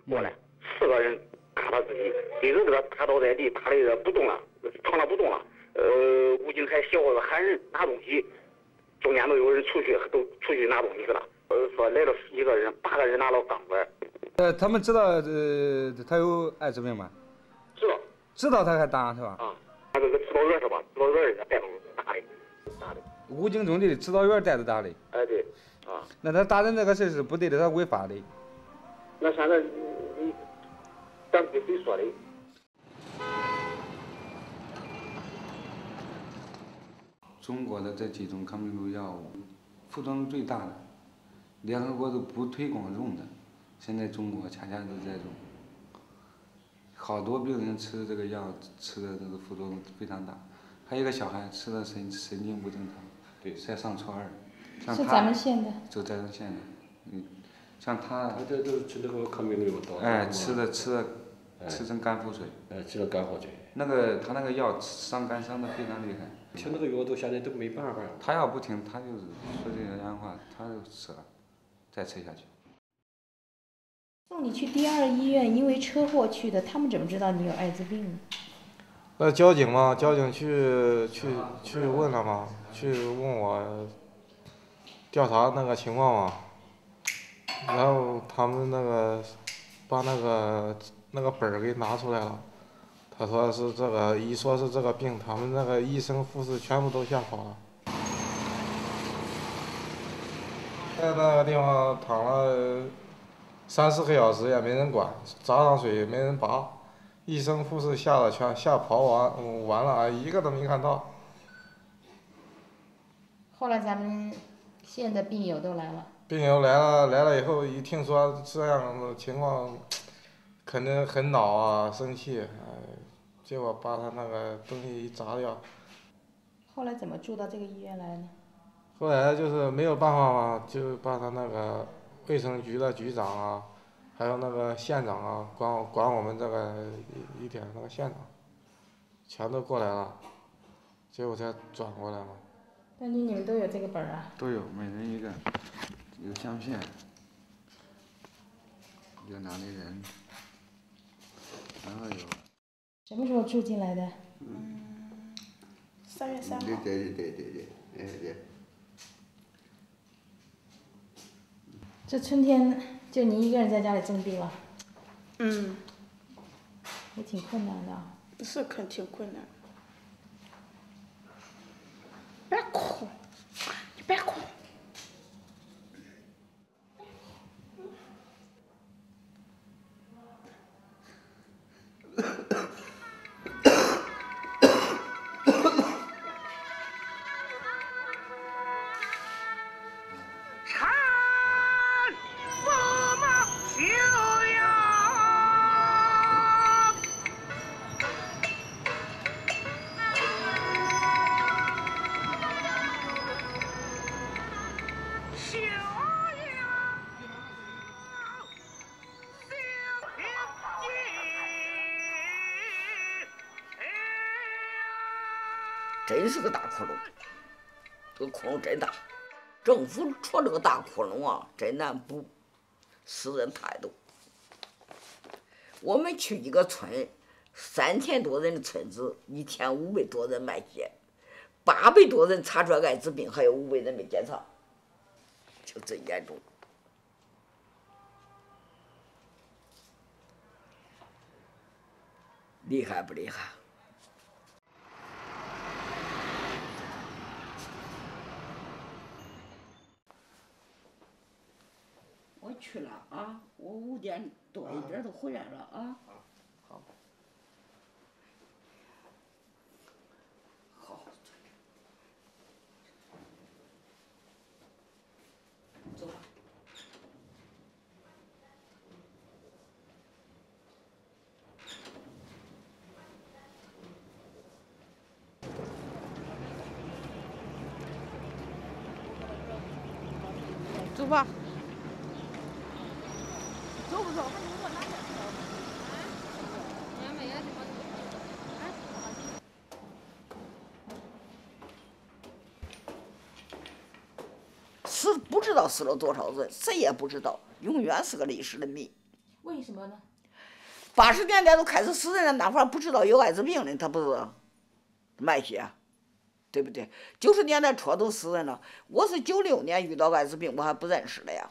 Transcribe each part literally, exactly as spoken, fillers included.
过来，四个人打他自己，一直给他打倒在地，打的不动了，躺那不动了。呃，武警还小伙子喊人拿东西，中间都有人出去，都出去拿东西去了。呃，说来了十几个人，八个人拿了钢管。 呃，他们知道呃他有艾滋病吗？ 知道。 知道他还打是吧？ 啊，那个个指导员是吧？指导员人家带动打的，打的。 武警中队的指导员带着打的。 哎，对。啊。 那他打人这个事是不对的，他违法的。 那现在你，咱跟谁说的？ 中国的这几种抗病毒药物，副作用最大的，联合国都不推广用的，现在中国恰恰是在用。好多病人吃这个药，吃的这个副作用非常大。还有一个小孩吃的神神经不正常，对，才上初二。像他是咱们县的。 就咱们县的，嗯，像他。 他这都是吃那个抗病毒药导致。 哎，吃的吃的，吃成肝腹水。 哎，吃了肝腹水。 那个他那个药伤肝伤的非常厉害。 吃那个药都现在都没办法。 他要不听，他就是说这个样话，他就死了，再吃下去。 送你去第二医院，因为车祸去的，他们怎么知道你有艾滋病呢？ 那交警嘛，交警去去去问了嘛，去问我调查那个情况嘛，然后他们那个把那个那个本儿给拿出来了，他说是这个，一说是这个病，他们那个医生护士全部都吓跑了。在那个地方躺了三四个小时也没人管，砸上水也没人拔，医生护士吓得全吓跑完，嗯、完了一个都没看到。 后来咱们县的病友都来了。 病友来了，来了以后一听说这样的情况，肯定很恼啊，生气，哎，结果把他那个东西一砸掉。 后来怎么住到这个医院来呢？ 后来就是没有办法嘛，就把他那个卫生局的局长啊，还有那个县长啊，管管我们这个一一点那个县长，全都过来了，结果才转过来嘛。 那你你们都有这个本儿啊？ 都有，每人一个，有相片，有哪里人，然后有。 什么时候住进来的？ 嗯，三月三号。 对对对对对，哎对。 这春天就你一个人在家里种地了？ 嗯。 也挺困难的。 是肯挺困难。别哭，你别哭。 真是个大窟窿，这个窟窿真大。政府戳这个大窟窿啊，真难补，死人太多。我们去一个村，三千多人的村子，一天五百多人卖血，八百多人查出来艾滋病，还有五百人没检查，就真严重。厉害不厉害？我去了啊，我五点多一点就回来了啊。好。好。走吧。 走吧。 走不走？你给我拿点走。哎，没呀，地方。哎。 死不知道死了多少人，谁也不知道，永远是个历史的谜。 为为什么呢？ 八十年代都开始死人了，那会儿不知道有艾滋病的，他不是卖血，对不对？九十年代初都死人了，我是九六年遇到艾滋病，我还不认识了呀。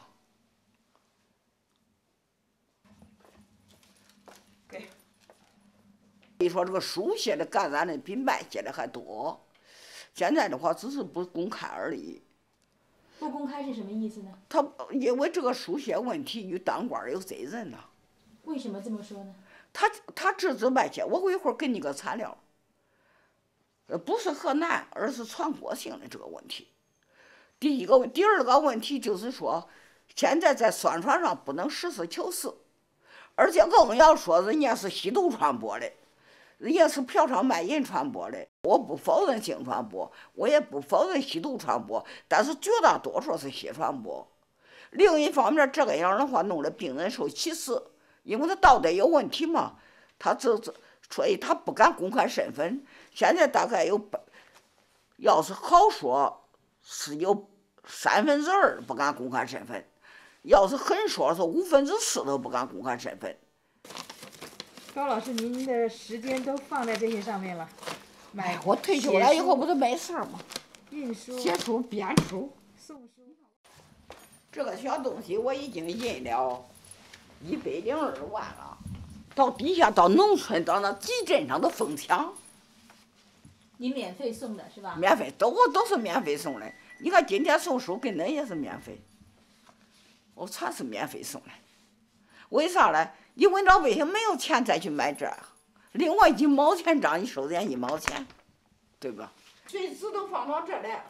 给，所以说这个输血的感染的比卖血的还多，现在的话只是不公开而已。 不公开是什么意思呢？ 他因为这个输血问题与当官有责任呐。 为什么这么说呢？ 他他制止卖血，我一会儿给你个材料。呃，不是河南，而是传播性的这个问题。第一个，第二个问题就是说，现在在宣传上不能实事求是，而且更要说人家是吸毒传播的，人家是嫖娼卖淫传播的。我不否认性传播，我也不否认吸毒传播，但是绝大多数是性传播。另一方面，这个样的话弄得病人受歧视。因为他道德有问题嘛，他这这，所以他不敢公开身份。现在大概有，要是好说，是有三分之二不敢公开身份；要是狠说，是五分之四都不敢公开身份。 高老师，您的时间都放在这些上面了。买， 我退休了以后不就没事吗？ 印书、 写书、编书、 送书。 这个小东西我已经印了。一百零二万了，到底下到农村到那集镇上都疯抢。 你免费送的是吧？ 免费，都我都是免费送的。你看今天送书跟恁也是免费，我全是免费送的。为啥呢？因为老百姓没有钱再去买这，另外一毛钱账你收人家一毛钱，对吧？随时都放到这来。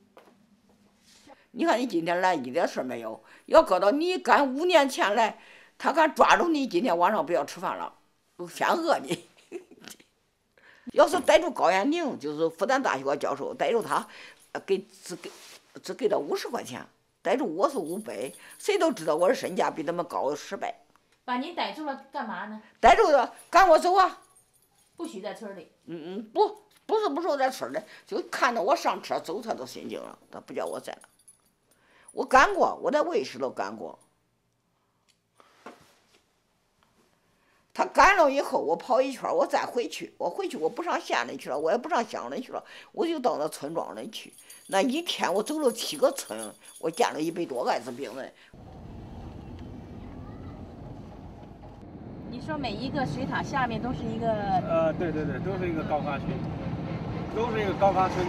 你看你今天来一点事没有，要搁到你赶五年前来。他敢抓住你，今天晚上不要吃饭了，先饿你。要是逮住高延宁，就是复旦大学教授，逮住他，给只给只给他五十块钱，逮住我是五百，谁都知道我的身价比他们高十倍。 把您逮住了干嘛呢？ 逮住了，赶我走啊！ 不许在村里。 嗯嗯，不，不是不是我在村里，就看到我上车走，他都心惊了，他不叫我在那。我赶过，我在卫视都赶过。他赶了以后，我跑一圈，我再回去。我回去，我不上县里去了，我也不上乡里去了，我就到那村庄里去。那一天我走了七个村，我见了一百多个艾滋病人。 你说每一个水塔下面都是一个？ 呃，对对对，都是一个高发区，都是一个高发村。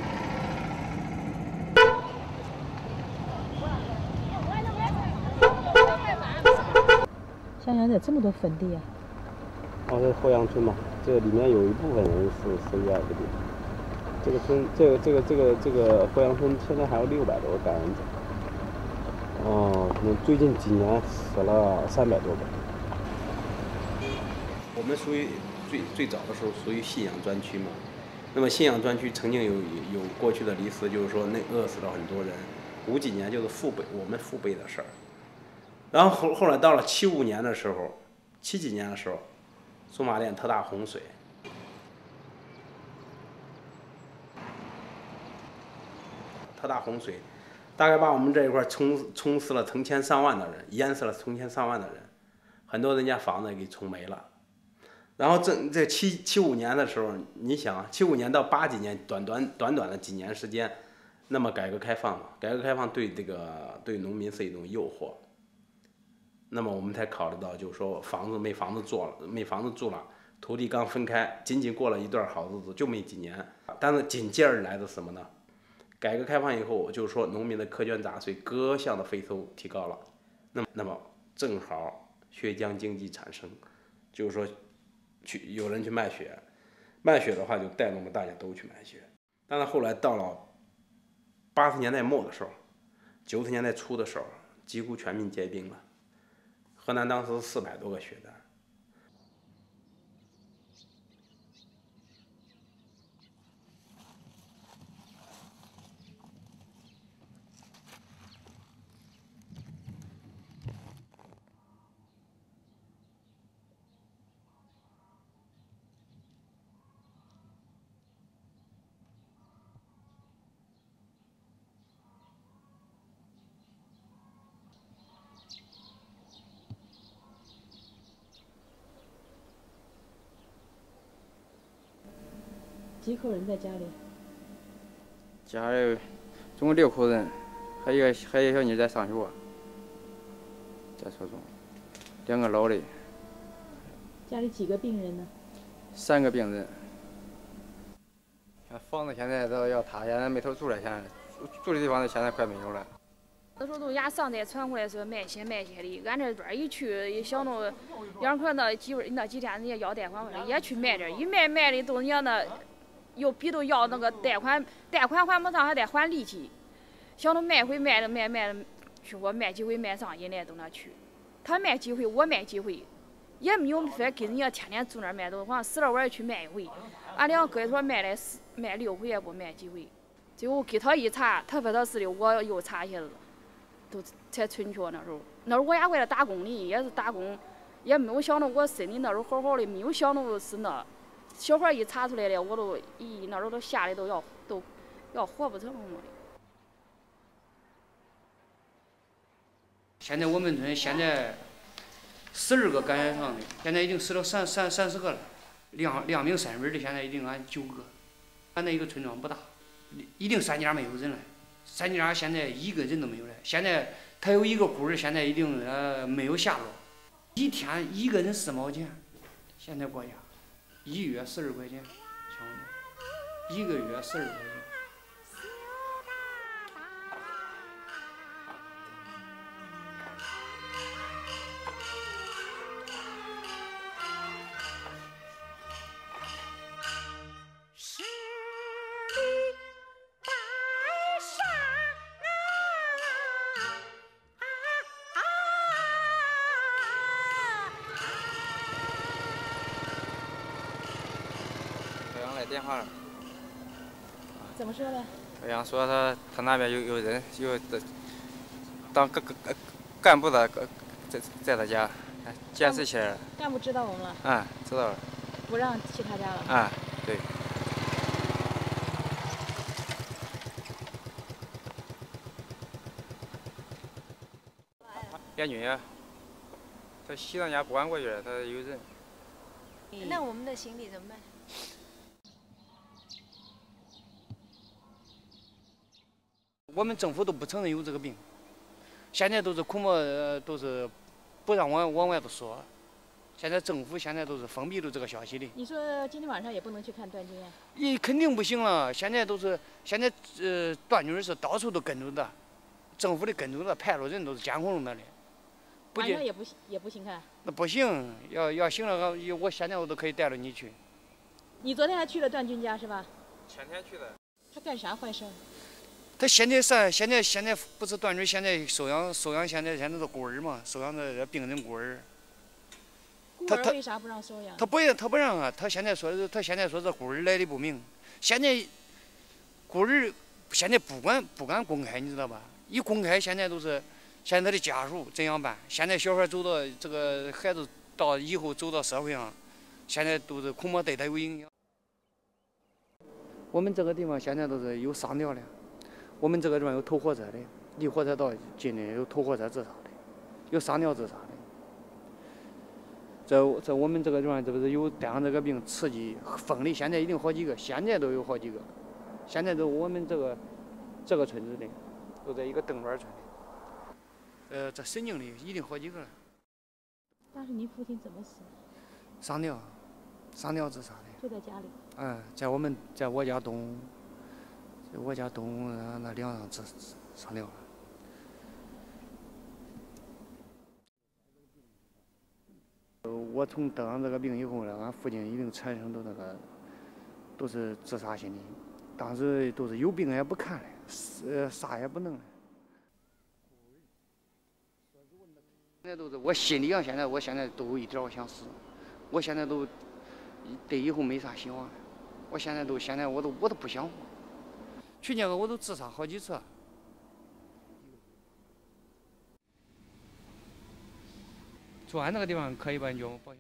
襄阳有这么多坟地啊！ 哦，这是后阳村嘛，这里面有一部分人是死于艾滋病。这个村，这个这个这个这个后阳村现在还有六百多个感染者。哦，可能最近几年死了三百多个。 我们属于最最早的时候属于信仰专区嘛，那么信仰专区曾经有有过去的历史，就是说那饿死了很多人，五几年就是父辈我们父辈的事儿。然后后后来到了七五年的时候，七几年的时候，驻马店特大洪水，特大洪水，大概把我们这一块冲冲死了成千上万的人，淹死了成千上万的人，很多人家房子给冲没了。然后这这七七五年的时候，你想七五年到八几年，短短短短的几年时间，那么改革开放嘛，改革开放对这个对农民是一种诱惑。那么我们才考虑到，就是说房子没房子做了，没房子住了，土地刚分开，仅仅过了一段好日子，就没几年。但是紧接而来的什么呢？改革开放以后，就是说农民的苛捐杂税各项的费收提高了，那么那么正好血浆经济产生，就是说去有人去卖血，卖血的话就带动了大家都去买血。但是后来到了八十年代末的时候，九十年代初的时候，几乎全民皆兵了。河南当时四百多个血站。 几口人在家里？ 家里总共六口人，还有一个还有一个小妮在上学，在初中，两个老的。 家里几个病人呢？ 三个病人。房子现在都要塌，现在没头住了，现在住的地方现在快没有了。 那时候都伢上代传过来是卖些卖些的，俺这边一去一想到，两块那几那几天人家要贷款回来，也去卖点，一卖卖的都人家那，又逼都要那个贷款，贷款还没上还得还利息，想到卖回卖的卖卖的，去我卖几回卖上瘾来到那去，他卖几回我卖几回，也没有非跟人家天天住那儿卖，都好像十来碗去卖一回，俺两个一坨卖来四卖六回也不卖几回，最后给他一查，他说他是的，我又查一下子。都才存缺那时候，那时候我也为了打工的，也是打工，也没有想到我身体那时候好好的，没有想到是那，小孩一查出来了，我都咦那时候都吓得都要都要活不成了。 现在我们村现在十二个感染上的，现在已经死了三三三十个了，两两名三分的现在已经俺九个，俺那一个村庄不大，一定三家没有人了。三家现在一个人都没有了，现在他有一个户儿，现在已经呃没有下落，一天一个人四毛钱，现在国家一月十二块钱，想想一个月十二块钱。 电话了， 怎么说的？ 好像说他他那边有有人有的当干干干部的在在他家监视起来了。 干部知道我们了？ 啊、嗯，知道了。 不让去他家了？ 啊、嗯，对。边军呀，他西藏家不敢过去了，他有人。 那我们的行李怎么办？ 我们政府都不承认有这个病，现在都是恐怕呃都是不让往往外头说。现在政府现在都是封闭了这个消息的。 你说今天晚上也不能去看段军啊？ 你肯定不行了，现在都是现在呃段军是到处都跟着的，政府的跟着的派出人都是监控着那里。 晚上也不也不行看？ 那不行，要要行了，我现在我都可以带着你去。 你昨天还去了段军家是吧？ 前天去的。 他干啥坏事？ 他现在啥？现在现在不是段军现在收养收养，现在现在是孤儿嘛，收养的病人孤儿。 孤儿为啥不让收养？ 他不他不让啊！他现在说的，他现在说这孤儿来历不明。现在孤儿现在不管不敢公开，你知道吧？一公开，现在都是现在他的家属怎样办？现在小孩走到这个孩子到以后走到社会上，现在都是恐怕对他有影响。我们这个地方现在都是有上吊的。我们这个地方有偷火车的，离火车道近的有偷火车自杀的，有上吊自杀的。这这我们这个地方这不是有带上这个病刺激疯的，现在已经好几个，现在都有好几个。现在都我们这个这个村子的，都在一个邓庄村的。呃，这神经的已经好几个了。 当时您父亲怎么死？ 上吊，上吊自杀的。 就在家里。 嗯，在我们在我家东。我家东那梁上自上吊了。我从得上这个病以后呢，俺父亲已经产生的那个都是自杀心理，当时都是有病也不看了，呃啥也不弄了。现在都是我心里上，现在我现在都有一点我想死，我现在都对以后没啥希望了，我现在都现在我都我都不想活。去年我都自杀好几次。住俺那个地方可以吧？你叫我保险。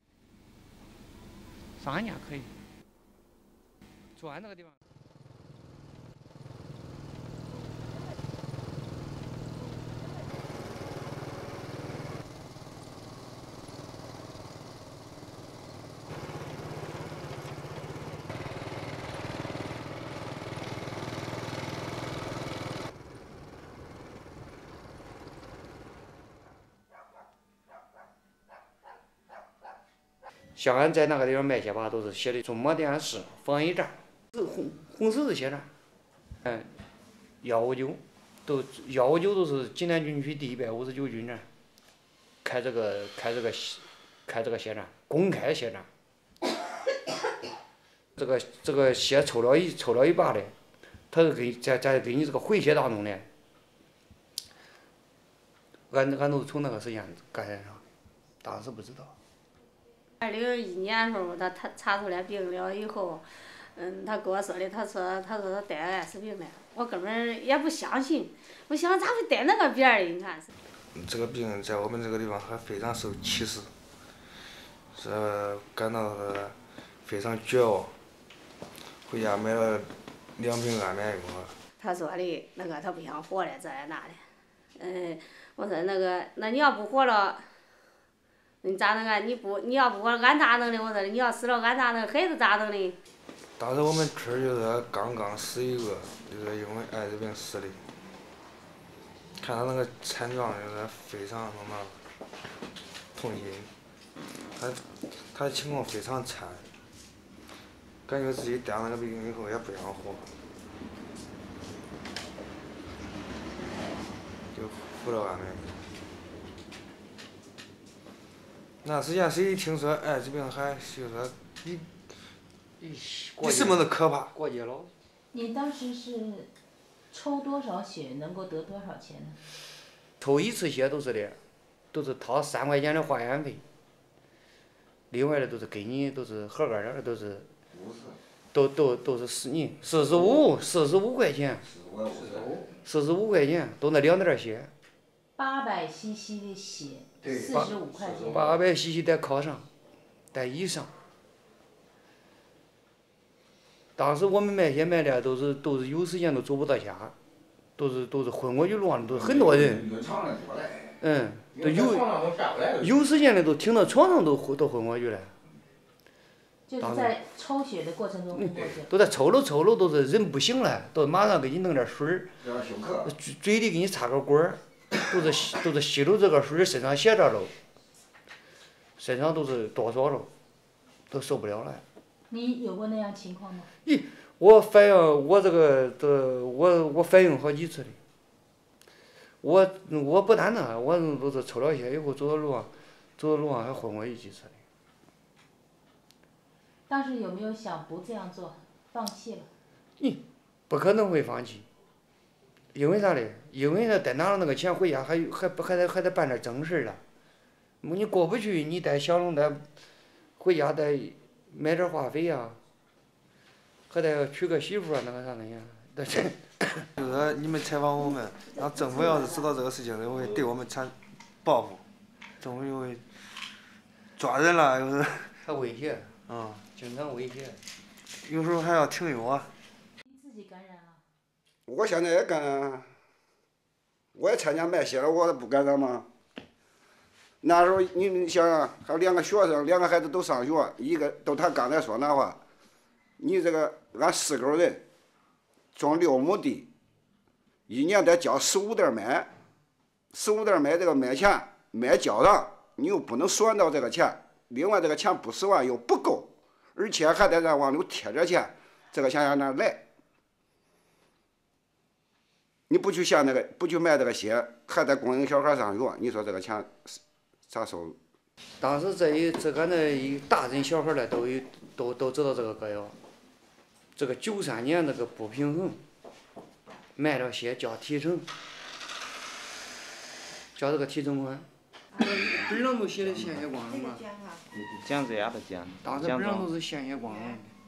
上俺家可以。住俺那个地方。 像俺在那个地方卖鞋吧，都是写的中模电视防疫站，是红红十字血站，嗯，幺五九，都幺五九都是济南军区第一百五十九军站，开这个开这个开这个血站，公开血站。这个这个血抽了一抽了一把的，他是给在在给你这个回血当中的，俺俺都是从那个时间感染上，当时不知道。 二零一年的时候，他他查出来病了以后，嗯，他跟我说的，他说他说他得艾滋病了，我根本也不相信，我想咋会得那个病儿的？你看是。 这个病在我们这个地方还非常受歧视，是感到是非常绝望。回家买了两瓶安眠药。 他说的那个他不想活了，这那的，嗯，我说那个那你要不活了，你咋弄啊？你不你要不活了，俺咋弄的？我说你要死了，俺咋弄？孩子咋弄的？ 当时我们村儿就是刚刚死一个，就是因为艾滋病死的。看他那个惨状，就是非常他妈痛心，他他的情况非常惨。感觉自己得了那个病以后也不想活，就服了安眠药。那时间谁一听说艾滋病还就说比比什么都可怕。 过节了。 你当时是抽多少血能够得多少钱呢？ 抽一次血都是的，都是掏三块钱的化验费，另外的都是给你都是合格的都是。都都都是四你四十五四十五块钱，四十五块钱都那两点血。 八百 C C 的血，四十五块钱。 八百 C C 带靠上，带以上。当时我们卖血卖的都是都是有时间都走不到家，都是都是昏过去路上都是很多人。嗯，都有有时间的都停到床上都都昏过去了。 就是在抽血的过程中昏过去。 都在抽了抽了，都是人不行了，都马上给你弄点水儿，嘴嘴里给你插个管儿，都是吸都是吸溜这个水儿，身上写着了，身上都是哆嗦了，都受不了了。 你有过那样情况吗？ 咦，我反映我这个这我我反映好几次的。我我不单呢，我都是抽了血以后走到路上，走到路上还昏过去几次的。 当时有没有想不这样做，放弃了？ 你不可能会放弃，因为啥嘞？因为那得拿了那个钱回家，还还还得还得办点正事儿了。你过不去，你得想着得回家得买点话费呀，还得娶个媳妇啊，那个啥那样。 就是你们采访我们，然后政府要是知道这个事情，就会对我们产报复，政府就会抓人了，又是。 还威胁。 嗯。 经常威胁， 有时候还要停药啊。 你自己感染了？ 我现在也感染，我也参加卖血了，我不感染吗？那时候你想想，还有两个学生，两个孩子都上学，一个都他刚才说那话，你这个俺四口人，种六亩地，一年得交十五袋麦，十五袋麦这个麦钱麦交上，你又不能算到这个钱，另外这个钱不十万又不够。而且还得咱往里贴着钱，这个钱向哪来？你不去下那个，不去卖这个血，还得供应小孩上学，你说这个钱咋收入？ 当时这一这个那一大人小孩呢，都有都都知道这个歌谣。这个九三年那个不平衡，卖了血交提成，交这个提成款。本上都写的鲜血光荣嘛。 讲这样的讲。 当时本上都是鲜血光荣。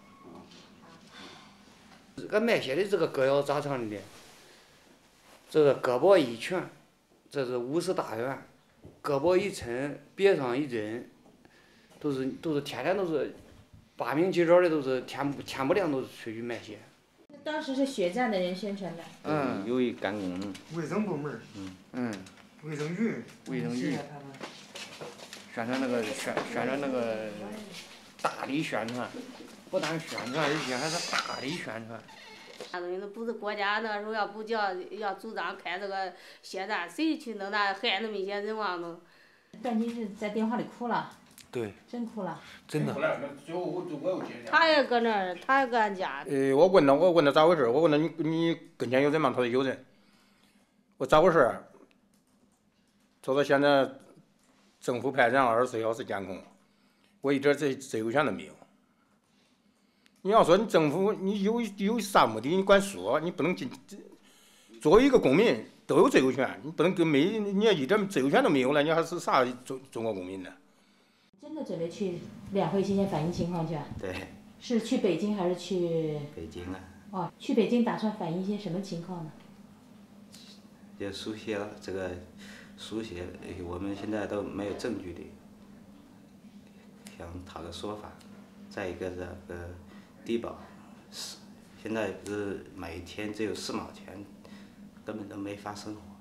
俺卖血的这个歌谣咋唱的呢？这个胳膊一拳，这是五十大员；胳膊一抻，别上一针，都是都是天天都是八名几招的，都是天不天不亮都是出去卖血。 当时是血站的人宣传的。 嗯，有一干工。 卫生部门。 嗯。 嗯。 卫生局。 卫生局。宣传那个宣宣传那个大力宣传，不但宣传，而且还是大力宣传。 那东西都不是国家那时候要不叫要主张开这个血站，谁去弄那害那么些人亡呢？ 段金是在电话里哭了。 对。 真哭了。 真的。 他也搁那儿，他也搁俺家。 呃，我问他，我问他咋回事？我问他你你跟前有人吗？他说有人。我咋回事？他说现在政府派人二十四小时监控，我一点自自由权都没有。你要说你政府你有有啥目的？你管说，你不能进。作为一个公民都有自由权，你不能跟没你要一点自由权都没有了，你还是啥中中国公民呢？ 真的准备去两会期间反映情况去啊？ 对。 是去北京还是去？ 北京啊。 哦，去北京打算反映一些什么情况呢？ 也书写了这个，书写我们现在都没有证据的，想讨个说法。再一个这个低保，是现在是每天只有四毛钱，根本都没法生活。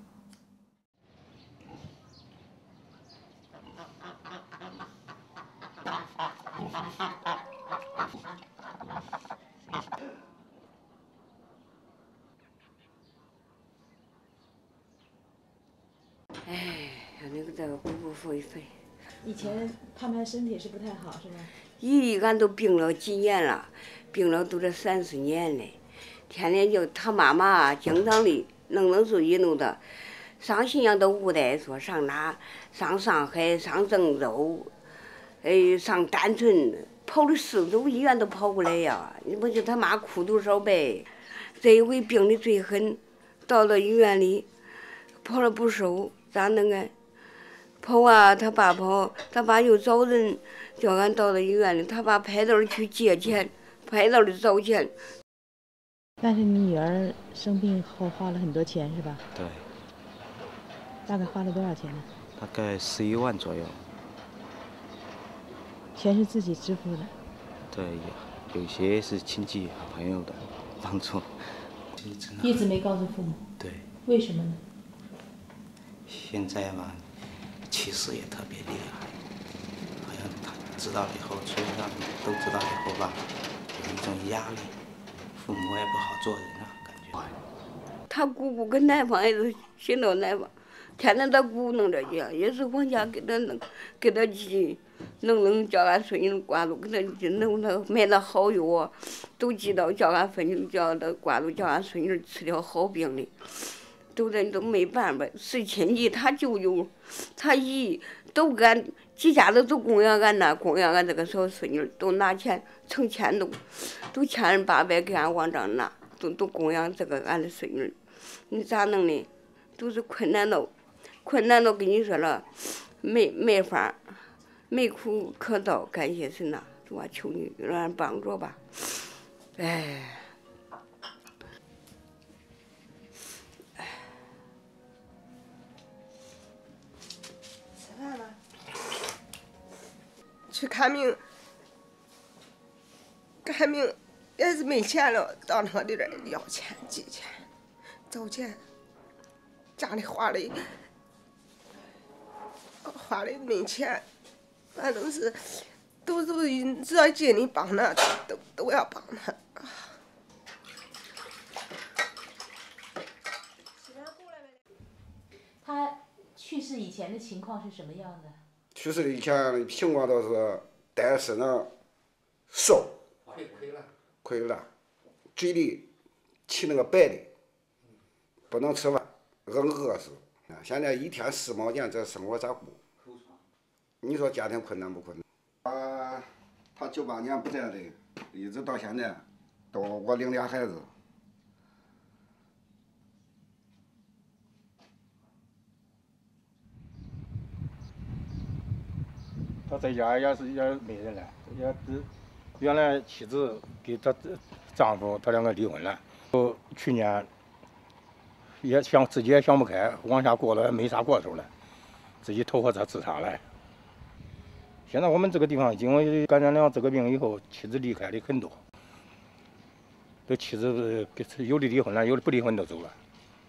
哎，那个这个恢复费费。 以前盼盼身体是不太好，是吧？ 姨俺都病了几年了，病了都得三四年了，天天就他妈妈经常的弄弄自己弄的，上信阳都不带说上哪，上上海，上郑州，哎，上丹村，跑了四周医院都跑过来呀，你不就他妈哭多少呗？这一回病的最狠，到了医院里，跑了不收，咋弄啊？跑啊，他爸跑，他爸又找人叫俺到了医院里，他爸派头去借钱，派头的找钱。 但是你女儿生病后花了很多钱是吧？ 对。 大概花了多少钱呢？ 大概十一万左右。 全是自己支付的。 对，有有些是亲戚好朋友的帮助。 一直没告诉父母。 对。 为什么呢？ 现在嘛。歧视也特别厉害，好像他知道了以后，村上都知道以后吧，有一种压力，父母也不好做人啊，感觉。 他姑姑跟奶房也是寻到奶房，天天他姑弄着去，也是往家给他弄，给他寄，弄弄叫俺孙女挂住，给他寄弄那买那好药，都寄到叫俺孙女叫他挂住，叫俺孙女吃条好病的。都人都没办法，是亲戚他舅舅，他姨都干几家子都供养俺那，供养俺这个小孙女，都拿钱成千都，都千人八百给俺往账拿，都都供养这个俺的孙女，你咋弄的？都是困难到，困难到跟你说了，没没法，没苦可刀，感谢神呐，我求你让俺帮着吧，哎。 去看病，看病也是没钱了，到那里边要钱借钱，找钱，家里花的花的没钱，反正是都都只要尽力帮他，都都要帮他。 他去世以前的情况是什么样的？ 去世以前情况都是单身上瘦， 亏了， 亏了，嘴里起那个白的，不能吃饭，硬饿死。现在一天四毛钱，这生活咋过？你说家庭困难不困难？他他九八年不在的，一直到现在，都我领俩孩子。 他在家也是也没人了，也是原来妻子给他丈夫他两个离婚了，就去年也想自己也想不开，往下过了也没啥过头了，自己投火车自杀了。现在我们这个地方因为感染了这个病以后，妻子离开的很多，这妻子有的离婚了，有的不离婚都走了。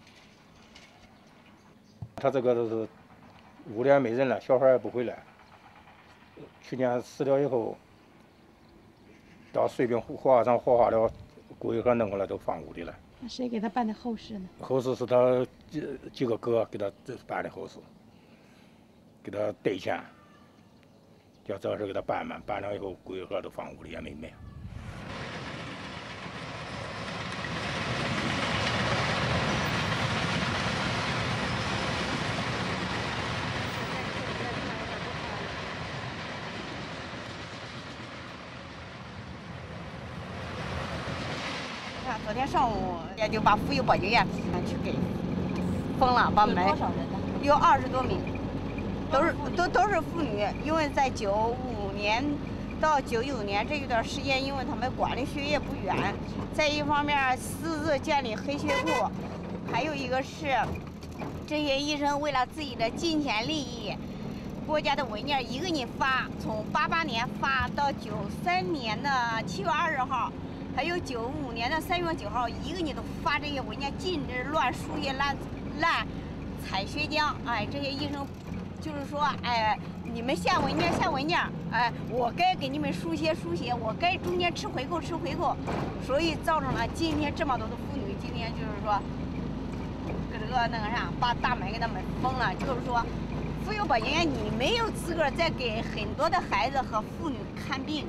他这个都是屋里也没人了，小孩也不回来。去年死了以后，到随便火化上火化了，骨盒弄回来都放屋里了。 那谁给他办的后事呢？ 后事是他几几个哥给他办的后事，给他兑钱， 叫找事给他办办，办了以后规划都放屋里也没卖。 昨天上午也就把妇幼保健院去给封了，把门有多少人呢？ 有二十多名，都是都都是妇女。因为在九五年到九九年这一段时间，因为他们管理学业不严，再一方面私自建立黑学部，还有一个是这些医生为了自己的金钱利益，国家的文件一个人发，从八八年发到九三年的七月二十号。还有九五年的三月九号，一个人都发这些文件，禁止乱输液、乱乱采血浆。哎，这些医生就是说，哎，你们下文件下文件，哎，我该给你们输血输血，我该中间吃回扣吃回扣，所以造成了今天这么多的妇女，今天就是说，搁这个那个啥，把大门给他们封了，就是说，妇幼保健院你没有资格再给很多的孩子和妇女看病。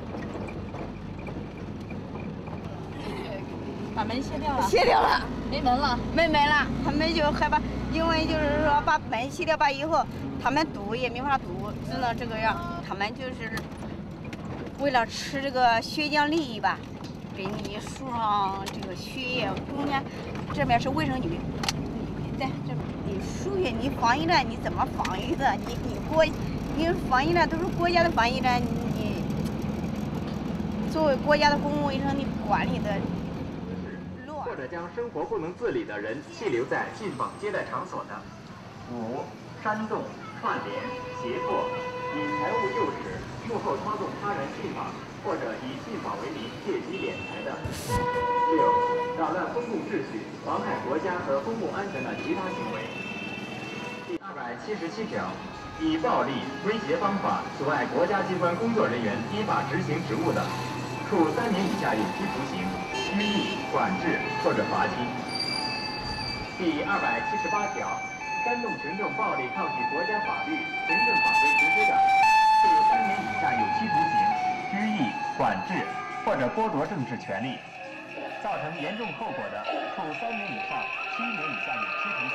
把门卸掉了， 卸掉了， 没门了， 没门了。他们就害怕，因为就是说把门卸掉吧以后，他们堵也没法堵，只能这个样。他们就是为了吃这个血浆利益吧，给你输上这个血液。中间这边是卫生局，你在这你输液，你防疫站你怎么防疫的？你你国，你防疫站都是国家的防疫站，你作为国家的公共卫生，你管理的。 或者将生活不能自理的人寄留在进访接待场所的；五、煽动、串联、胁迫，以财务诱使、幕后操纵他人进访，或者以进访为名借机敛财的；六、扰乱公共秩序、妨害国家和公共安全的其他行为。第二百七十七条，以暴力、威胁方法阻碍国家机关工作人员依法执行职务的，处三年以下有期徒刑。拘役、管制或者罚金。第二百七十八条，煽动群众暴力抗拒国家法律、行政法规实施的，处三年以下有期徒刑、拘役、管制或者剥夺政治权利，造成严重后果的，处三年以上七年以下有期徒刑。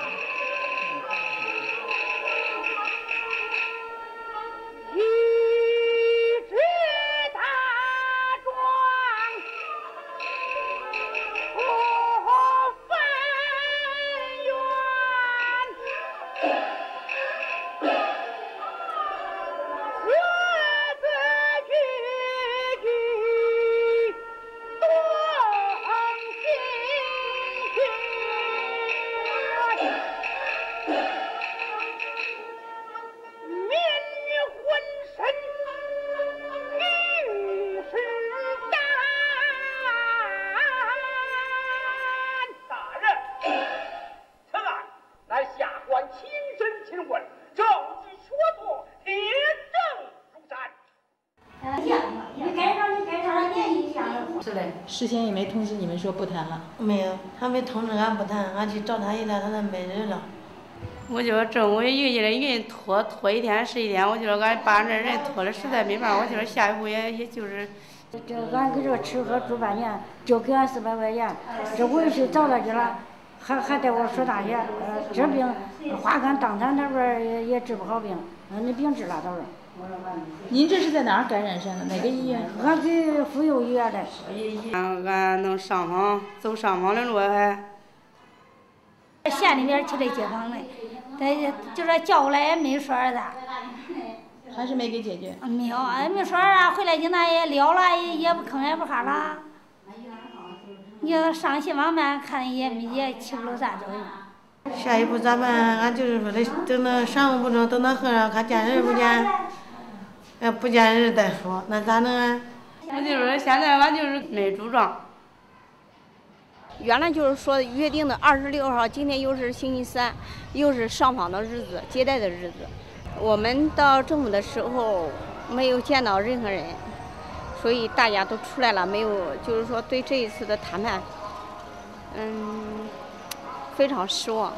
事先也没通知你们说不谈了？ 没有，还没通知俺不谈，俺去找他一来，他那没人了。 我觉得政府一个人一人拖拖一天是一天，我觉得俺把这人拖的实在没办法，我觉得下一步也也就是。 这俺给这吃喝住半年，就给俺四百块钱，这回去找他去了，还还带我说大学，呃，治病花干当场那边也也治不好病，嗯，那病治了倒是。 您这是在哪儿感染上的？哪个医院？ 俺给妇幼医院的。 俺俺能上访，走上访的路还。 县里边去的街坊嘞，但就是叫过来也没说啥。 还是没给解决？ 没有，也没说啥，回来就那也撂了，也也不吭也不哈了。你要上新网办看也也起不了啥作用。 下一步咋办？俺就是说的，等到上午不中，等到和尚看见人不见，哎，不见人再说，那咋弄啊？ 我就说现在俺就是没主张。 原来就是说约定的二十六号，今天又是星期三，又是上访的日子，接待的日子。我们到政府的时候没有见到任何人，所以大家都出来了，没有就是说对这一次的谈判，嗯，非常失望。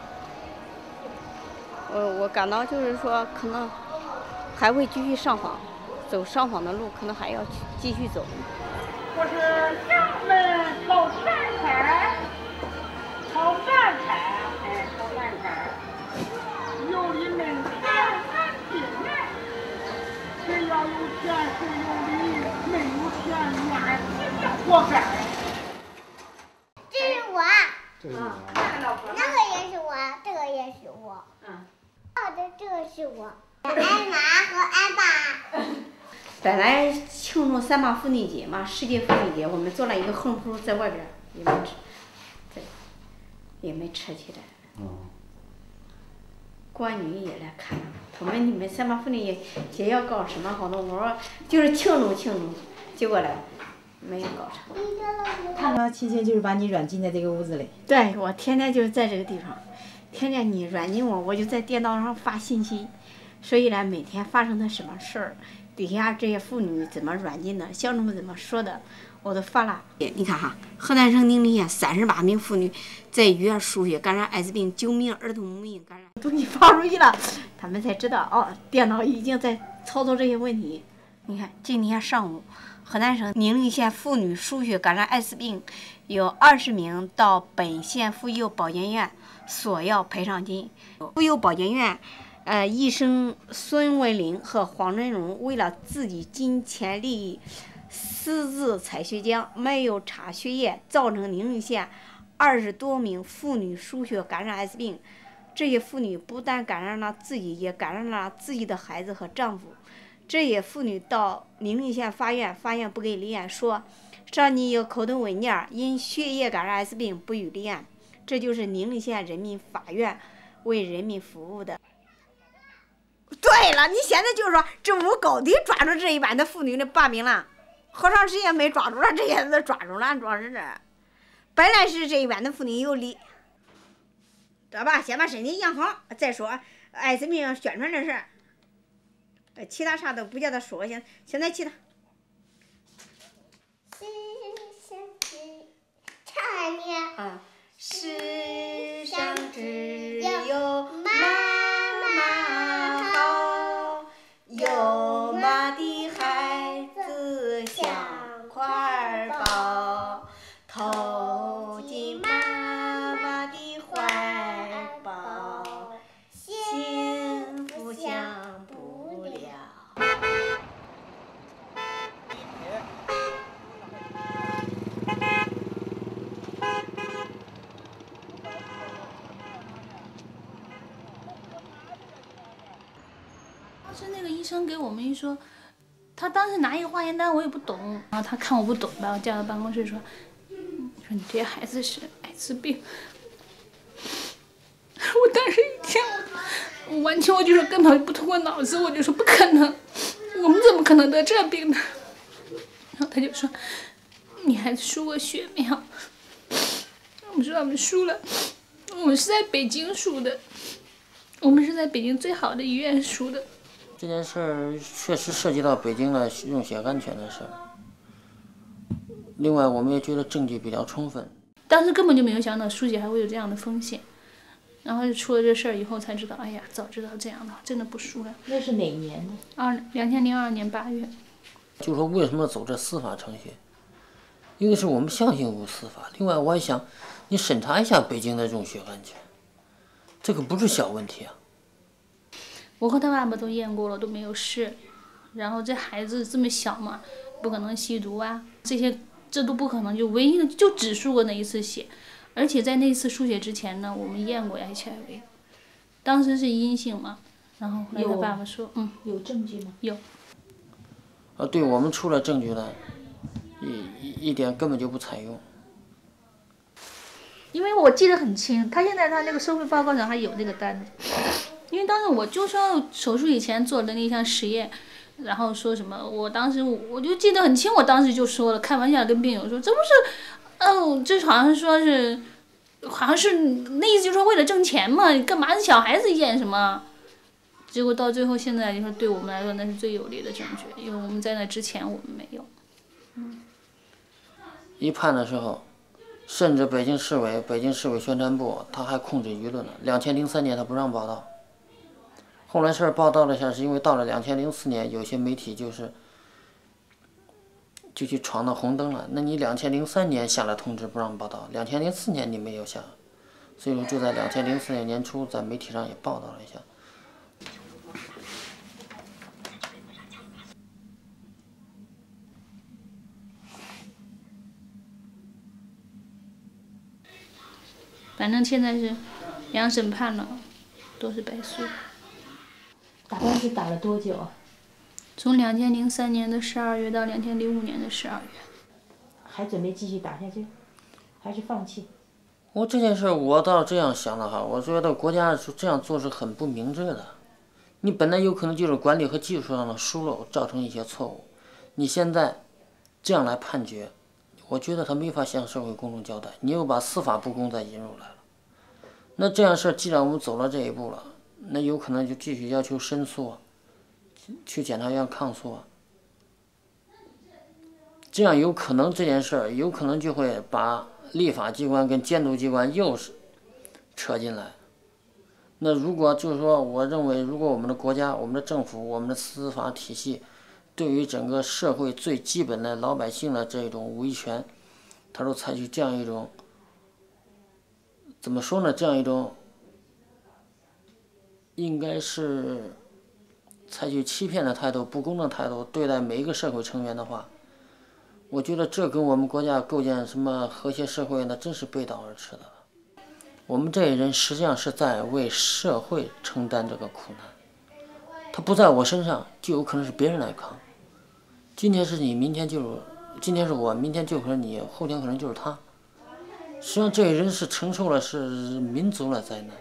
我我感到就是说可能还会继续上访。 走上访的路，可能还要继续走。 我是厦门炒饭菜，炒饭菜，哎，炒饭菜，有你们天南地北，谁要有钱谁有理，没有钱哪儿活该。 这是我， 这是我， 那个也是我，这个也是我，嗯，哦，这这个是我，俺妈和俺爸。 本来庆祝三八妇女节嘛，世界妇女节，我们做了一个横幅在外边，也没吃，在也没扯起来。 嗯。 关女也来看了，他们你们三八妇女节要搞什么活动？我说就是庆祝庆祝，结果来没有搞成。 他们亲戚就是把你软禁在这个屋子里。 对，我天天就是在这个地方，天天你软禁我，我就在电脑上发信息，所以呢，每天发生的什么事儿。底下这些妇女怎么软禁的，乡亲怎么说的，我都发了。你看哈，河南省宁陵县三十八名妇女在医院输血感染艾滋病，九名儿童母婴感染。东西发出去了，他们才知道哦，电脑已经在操作这些问题。你看，今天上午，河南省宁陵县妇女输血感染艾滋病，有二十名到本县妇幼保健院索要赔偿金。妇幼保健院。呃，医生孙文玲和黄振荣为了自己金钱利益，私自采血浆，没有查血液，造成宁陵县二十多名妇女输血感染艾滋病。这些妇女不但感染了自己，也感染了自己的孩子和丈夫。这些妇女到宁陵县法院，法院不给立案，说上你有口头文件，因血液感染艾滋病不予立案。这就是宁陵县人民法院为人民服务的。对了，你现在就是说政府高低抓住这一班的妇女的把柄了，好长时间没抓住了，这些都抓住了，主要是这。本来是这一班的妇女有理，知道吧？先把身体养好，再说艾滋病宣传这事儿，其他啥都不叫他说。现现在其他。 唱念啊，世上只有妈妈好，有妈的孩子像块宝，投进妈妈的怀抱，幸福享不了。 当时那个医生给我们一说，他当时拿一个化验单，我也不懂，然后他看我不懂，把我叫到办公室说：“说你这孩子是艾滋病。”我当时一听，我完全我就说根本不通过脑子，我就说不可能，我们怎么可能得这病呢？然后他就说：“你孩子输过血没有？”我们说我们输了，我们是在北京输的，我们是在北京最好的医院输的。 这件事儿确实涉及到北京的用血安全的事儿。另外，我们也觉得证据比较充分。 当时根本就没有想到输血还会有这样的风险，然后就出了这事儿以后才知道，哎呀，早知道这样的话，真的不输了。 那是哪一年呢？ 二两千零二年八月。 就说为什么走这司法程序？一个是我们相信无司法，另外我还想，你审查一下北京的用血安全，这个不是小问题啊。 我和他爸爸都验过了，都没有事。然后这孩子这么小嘛，不可能吸毒啊，这些这都不可能。就唯一的就只输过那一次血，而且在那一次输血之前呢，我们验过 H I V， 当时是阴性嘛。然后后来他爸爸说，嗯， 有证据吗？ 有。 啊，对我们出了证据了，一一点根本就不采用。 因为我记得很清，他现在他那个收费报告上还有那个单子。因为当时我就说手术以前做的那项实验，然后说什么，我当时我就记得很清，我当时就说了，开玩笑跟病友说，这不是，哦，这好像说是，好像是那意思就是说为了挣钱嘛，你干嘛小孩子验什么？结果到最后现在就说对我们来说那是最有力的证据，因为我们在那之前我们没有。嗯。 一判的时候，甚至北京市委、北京市委宣传部他还控制舆论了。两千零三年他不让报道。后来事儿报道了一下，是因为到了两千零四年，有些媒体就是就去闯到红灯了。那你两千零三年下了通知不让报道，两千零四年你没有下，所以说就在两千零四年年初在媒体上也报道了一下。 反正现在是两审判了，都是败诉。 打官司打了多久啊？ 从两千零三年的十二月到两千零五年的十二月。 还准备继续打下去，还是放弃？ 我这件事我倒这样想的哈，我觉得国家这样做是很不明智的。你本来有可能就是管理和技术上的疏漏造成一些错误，你现在这样来判决，我觉得他没法向社会公众交代，你又把司法不公再引入来了。那这样事儿，既然我们走到这一步了，那有可能就继续要求申诉啊，去检察院抗诉啊。这样有可能这件事儿，有可能就会把立法机关跟监督机关又是扯进来。那如果就是说，我认为，如果我们的国家、我们的政府、我们的司法体系，对于整个社会最基本的老百姓的这种维权，他都采取这样一种，怎么说呢？这样一种，应该是采取欺骗的态度、不公的态度对待每一个社会成员的话，我觉得这跟我们国家构建什么和谐社会那真是背道而驰的了。我们这些人实际上是在为社会承担这个苦难，他不在我身上，就有可能是别人来扛。今天是你，明天就是，今天是我，明天就可能你，后天可能就是他。实际上这些人是承受了是民族的灾难。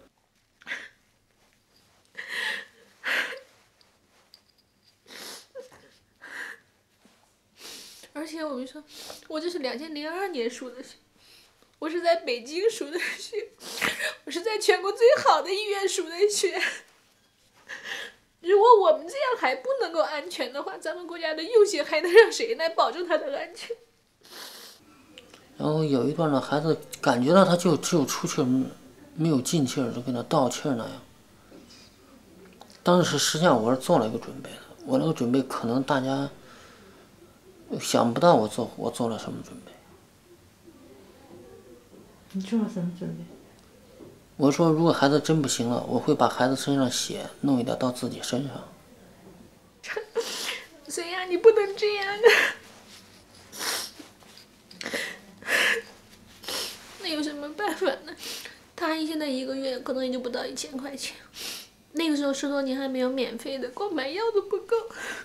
而且我跟你说，我这是两千零二年输的血，我是在北京输的血，我是在全国最好的医院输的血。如果我们这样还不能够安全的话，咱们国家的幼血还能让谁来保证它的安全？ 然后有一段呢，孩子感觉到他就只有出气儿，没有进气儿，就跟他倒气儿那样。当时实际上我是做了一个准备的，我那个准备可能大家想不到我做我做了什么准备。 你做了什么准备？ 我说，如果孩子真不行了，我会把孩子身上血弄一点到自己身上。 孙亚，你不能这样啊！那有什么办法呢？他现在一个月可能也就不到一千块钱，那个时候十多年还没有免费的，光买药都不够。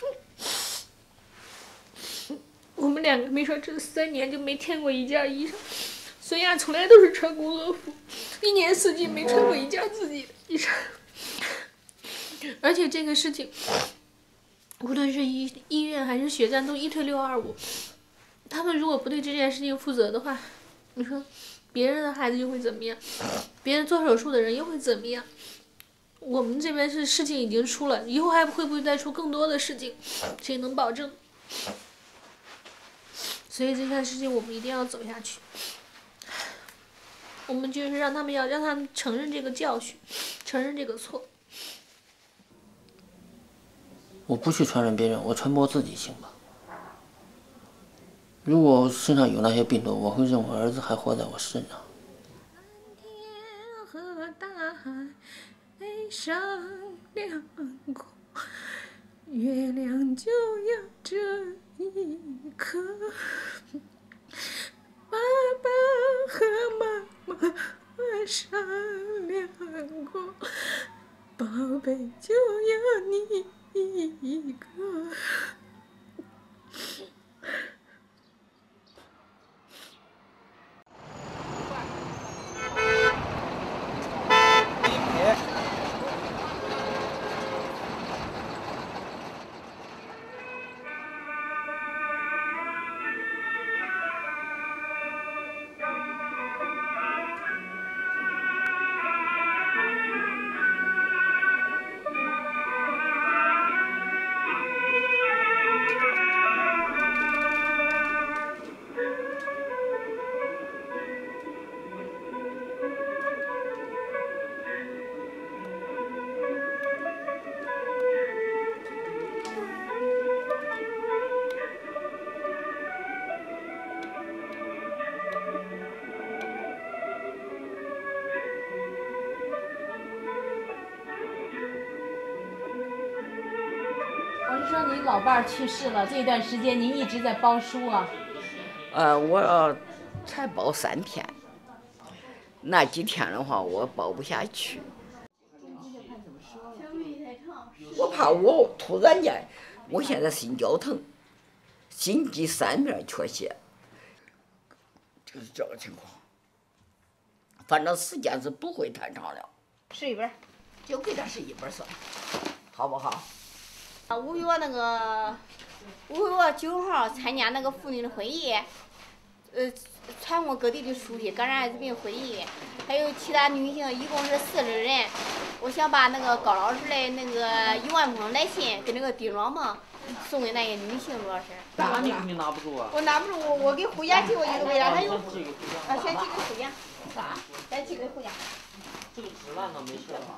我们两个没说这三年就没添过一件衣裳。孙亚从来都是穿工作服，一年四季没穿过一件自己的衣裳。而且这个事情，无论是医医院还是血站都一推六二五。他们如果不对这件事情负责的话，你说别人的孩子又会怎么样？别人做手术的人又会怎么样？我们这边是事情已经出了，以后还会不会再出更多的事情？谁能保证？所以这件事情我们一定要走下去。我们就是让他们要让他们承认这个教训，承认这个错。 我不去传染别人，我传播自己行吧？如果我身上有那些病毒，我会认为儿子还活在我身上。 天和大海上亮过，月亮就要这一刻。爸爸和妈妈商量过，宝贝就要你一个。 您老伴儿去世了，这段时间您一直在包书啊？ 呃，我才包三天，那几天的话我包不下去。我怕我突然间，我现在心绞疼，心肌三面缺血，就是这个情况。反正时间是不会太长了。 试一本， 就给他试一本算，好不好？ 啊，五月那个五月九号参加那个妇女的会议，呃，全国各地的书记感染艾滋病会议，还有其他女性，一共是四十人。我想把那个高老师的那个一万封来信跟那个丁装嘛送给那些女性，主要是。 那你肯定拿不住啊。 我拿不住，我我给胡家寄过去都给他，他有。啊，先寄给胡家。 啥？ 先寄给胡家。 这个纸烂了没事吧？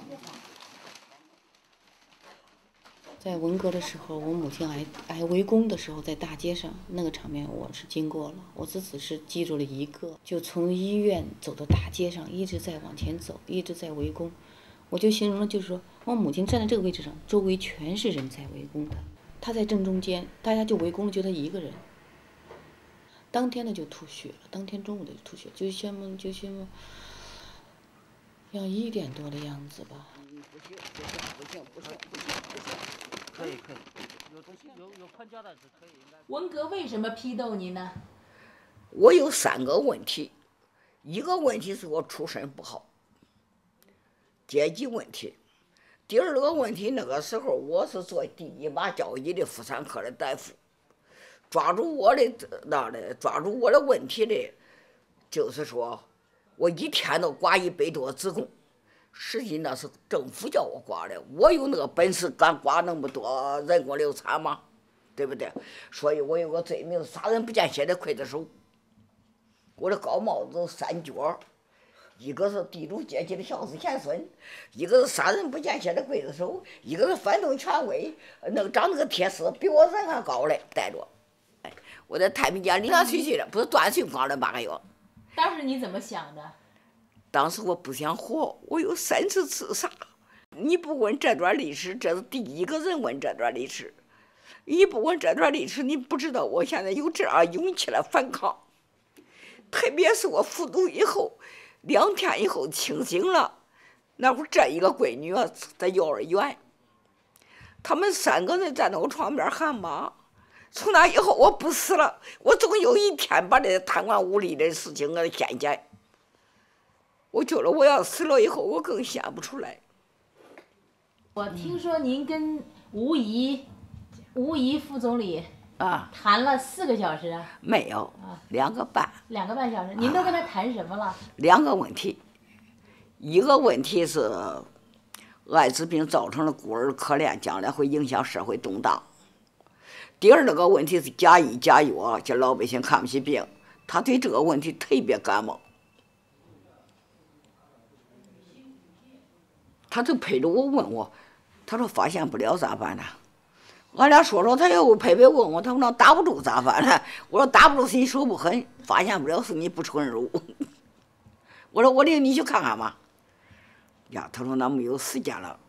在文革的时候，我母亲挨挨围攻的时候，在大街上那个场面我是经过了，我只只是记住了一个，就从医院走到大街上，一直在往前走，一直在围攻。我就形容了，就是说我母亲站在这个位置上，周围全是人在围攻她，她在正中间，大家就围攻了，就她一个人。当天的就吐血了，当天中午的就吐血，就像么就像么，要一点多的样子吧。 不行不行不行不行不行不行。可以可以，有东西有有宽胶带是可以。 文革为什么批斗你呢？ 我有三个问题，一个问题是我出身不好，阶级问题；第二个问题，那个时候我是做第一把交椅的妇产科的大夫，抓住我的那的抓住我的问题的，就是说我一天都刮一百多子宫。实际那是政府叫我刮的，我有那个本事敢刮那么多人工流产吗？对不对？所以我有个罪名，杀人不见血的刽子手。我的高帽子三角，一个是地主阶级的孝子贤孙，一个是杀人不见血的刽子手，一个是反动权威，那个长那个铁丝比我人还高嘞，带着。哎，我在太平间零零碎碎的，不是断水光了八个月。 当时你怎么想的？ 当时我不想活，我有三次自杀。你不问这段历史，这是第一个人问这段历史。你不问这段历史，你不知道我现在有这样勇气来反抗。特别是我服毒以后，两天以后清醒了，那会儿这一个闺女啊，在幼儿园，他们三个人在那个床边喊妈。从那以后，我不死了，我总有一天把这贪官污吏的事情给掀起来。我觉得我要死了以后，我更想不出来。 我听说您跟吴仪、吴仪副总理啊谈了四个小时啊？ 没有， 啊， 两个半。 两个半小时，您都跟他谈什么了？啊、 两个问题，一个问题是艾滋病造成的孤儿可怜，将来会影响社会动荡。第二个问题是假医假药，这老百姓看不起病，他对这个问题特别感冒。他就陪着我问我，他说发现不了咋办呢？俺俩说说，他又陪陪问我，他说那打不住咋办呢？我说打不住是你手不狠，发现不了是你不纯入。我说我领你去看看吧。呀，他说那没有时间了。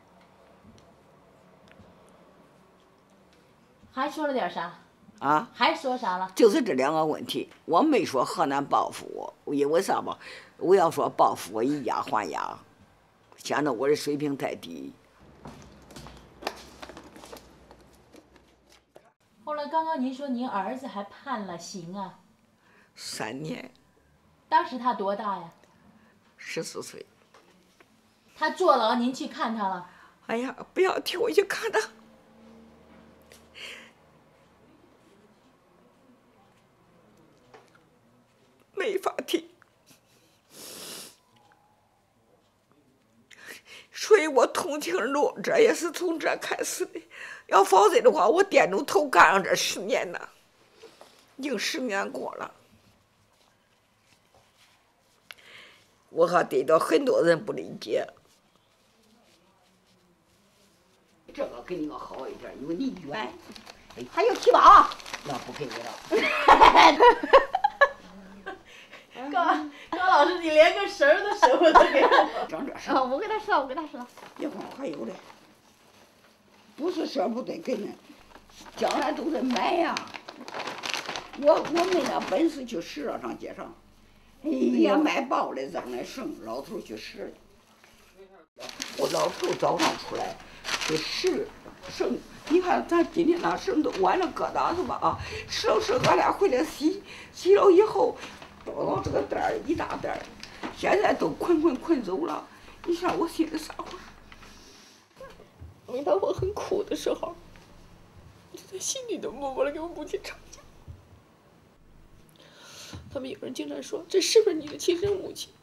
还说了点啥？ 啊？ 还说啥了？ 就是这两个问题，我没说河南报复我，因为啥吧？我要说报复我以牙还牙。显得我的水平太低。 后来刚刚您说您儿子还判了刑啊？ 三年。 当时他多大呀？ 十四岁。 他坐牢，您去看他了？ 哎呀，不要提我去看他。没法提。所以我同情路，这也是从这开始的。要否则的话，我掂着头干上这十年呢，已经十年过了。我还得到很多人不理解。这个给你个好一点，因为你远。还有提包，那不给你了。 高高老师，你连个绳儿都舍不得给我。 长这事。 啊，我给他说，我给他说。 一会儿还有嘞，不是舍不得给人， 将来都得买呀。我我没那本事去拾了上街上，哎呀，卖包的扔那绳，老头去拾的。我老头早上出来去拾绳，你看咱今天那绳都弯了疙瘩是吧？啊，拾了拾，俺俩回来洗，洗了以后，倒到这个袋儿一大袋儿，现在都捆捆捆走了。你想我心里啥话？ 每当我很苦的时候，我就在心里头默默的跟我母亲吵架。他们有人经常说：“这是不是你的亲生母亲？”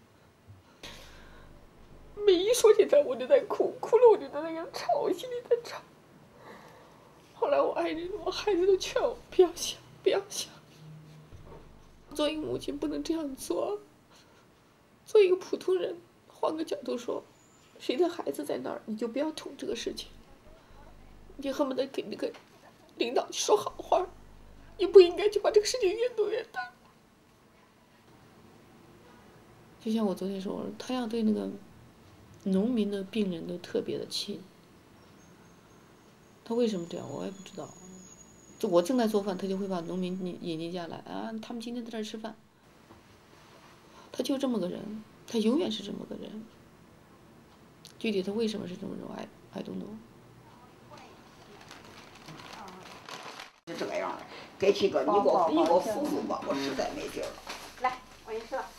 每一说起她，我就在哭，哭了我就在那个吵，心里在吵。后来我爱人、我孩子都劝我不要想，不要想。做一个母亲不能这样做。做一个普通人，换个角度说，谁的孩子在那儿，你就不要捅这个事情。你恨不得给那个领导去说好话，也不应该去把这个事情越弄越大。就像我昨天说，他要对那个农民的病人都特别的亲。他为什么这样，我也不知道。就我正在做饭，他就会把农民引引进家来啊，他们今天在这儿吃饭。他就这么个人，他永远是这么个人。具体他为什么是这么种爱爱东东？ 是这个样的，给七个，你给我你给我扶扶吧，我实在没劲儿了。 来，我给你说。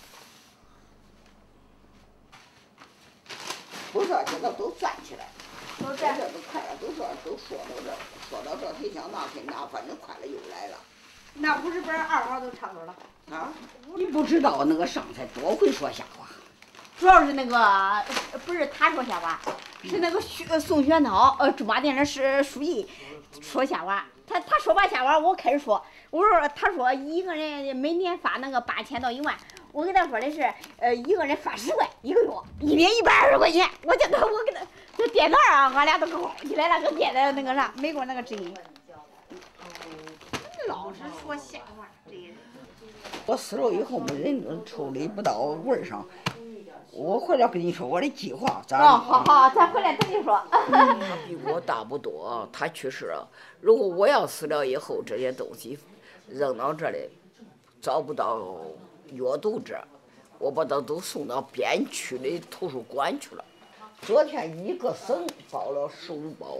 不是，现在都站起来， 都站， 这都快了，都说都说到这，说到这忒想那忒那，反正快了又来了。 那不是不是二号都差不多了？ 啊？你不知道那个上菜多会说瞎话。 主要是那个不是他说瞎话，是那个薛宋玄涛呃驻马店的是书记说瞎话。他他说完瞎话，我开始说，我说他说一个人每年发那个八千到一万，我给他说的是呃一个人发十块一个月，一年一百二十块钱。我叫他我给他这电脑啊，俺俩都搞起来了，跟电的那个啥美国那个声音。老是说瞎话，这人。 我死了以后，没人处理不到味儿上。我回来跟你说我的计划，咱哦，好好，咱回来等你说。 他比我大不多，他去世了。如果我要死了以后，这些东西扔到这里，找不到阅读者，我把它都送到边区的图书馆去了。昨天一个省包了十五包。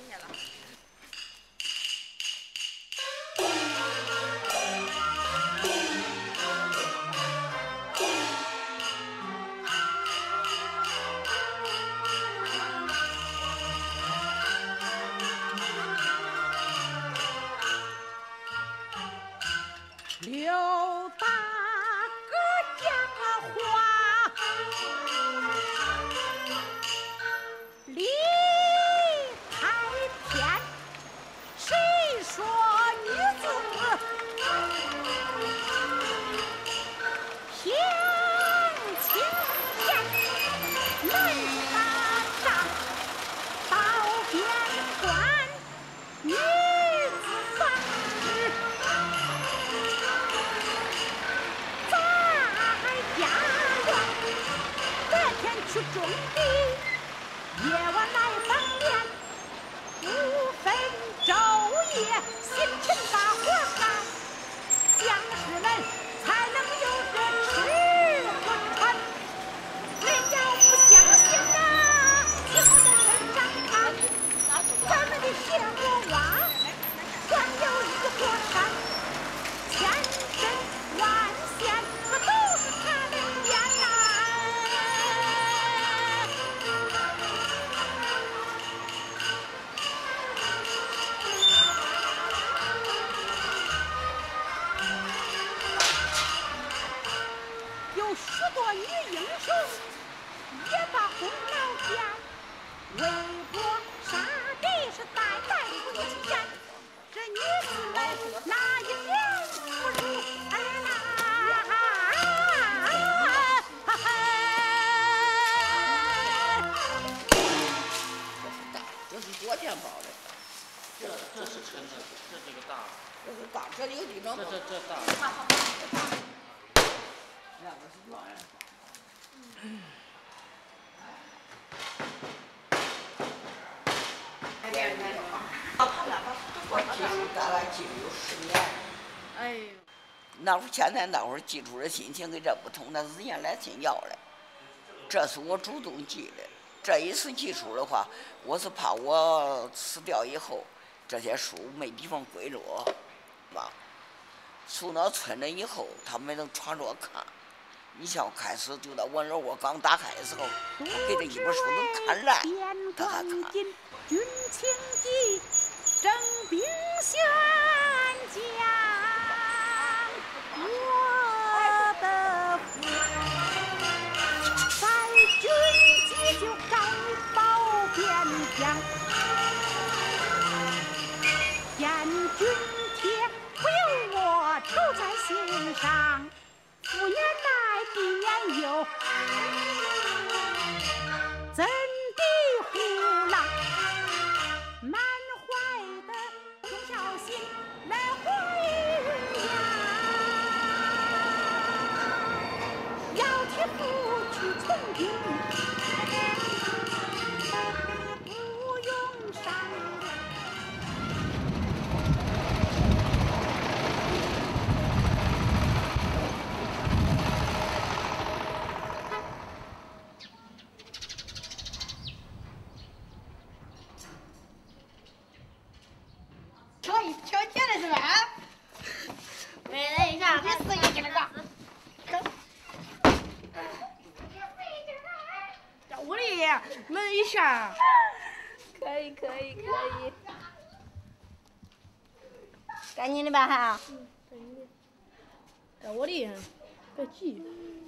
刘大哥讲话，理太偏，谁说女子平情天？难打仗，到边关，女子防止。去种地，夜晚来帮面，不分昼夜，辛勤把活干，将士们才能有这吃和穿。人要不相信啊，以后在身上看，咱们的血和瓦，全有一个火山，千针万线，可都是他的脸呐。有许多女英雄也把功劳建，为国杀敌是代代不减。这女子们哪一年不如儿大，这是昨天包的。 这这是沉的，这这个大。 这是大，这有几张？ 这这这大。 两个是状元。 哎，别别别！啊，他俩把。 我记住大概记住有十年。 哎呦， 那会儿现在那会儿记住的心情跟这不同，那是人家来信要的，这是我主动记的。这一次记书的话，我是怕我死掉以后，这些书没地方归着，吧？送到村里以后，他们能传着看。你像开始就在文楼我刚打开的时候，我给这一本书能看烂，他还看。 军情记，征兵宣讲，我的父在军机就该保边疆，见军帖不由我愁在心上。复言来必言有，怎地呼啦？满怀的忠孝心来回呀，要替父去从军，不用闪躲。 瞧见了是吧？没人一下，别死一个那个。 找我的门一下。 可以可以可以。该你的吧哈。 找我的，别急。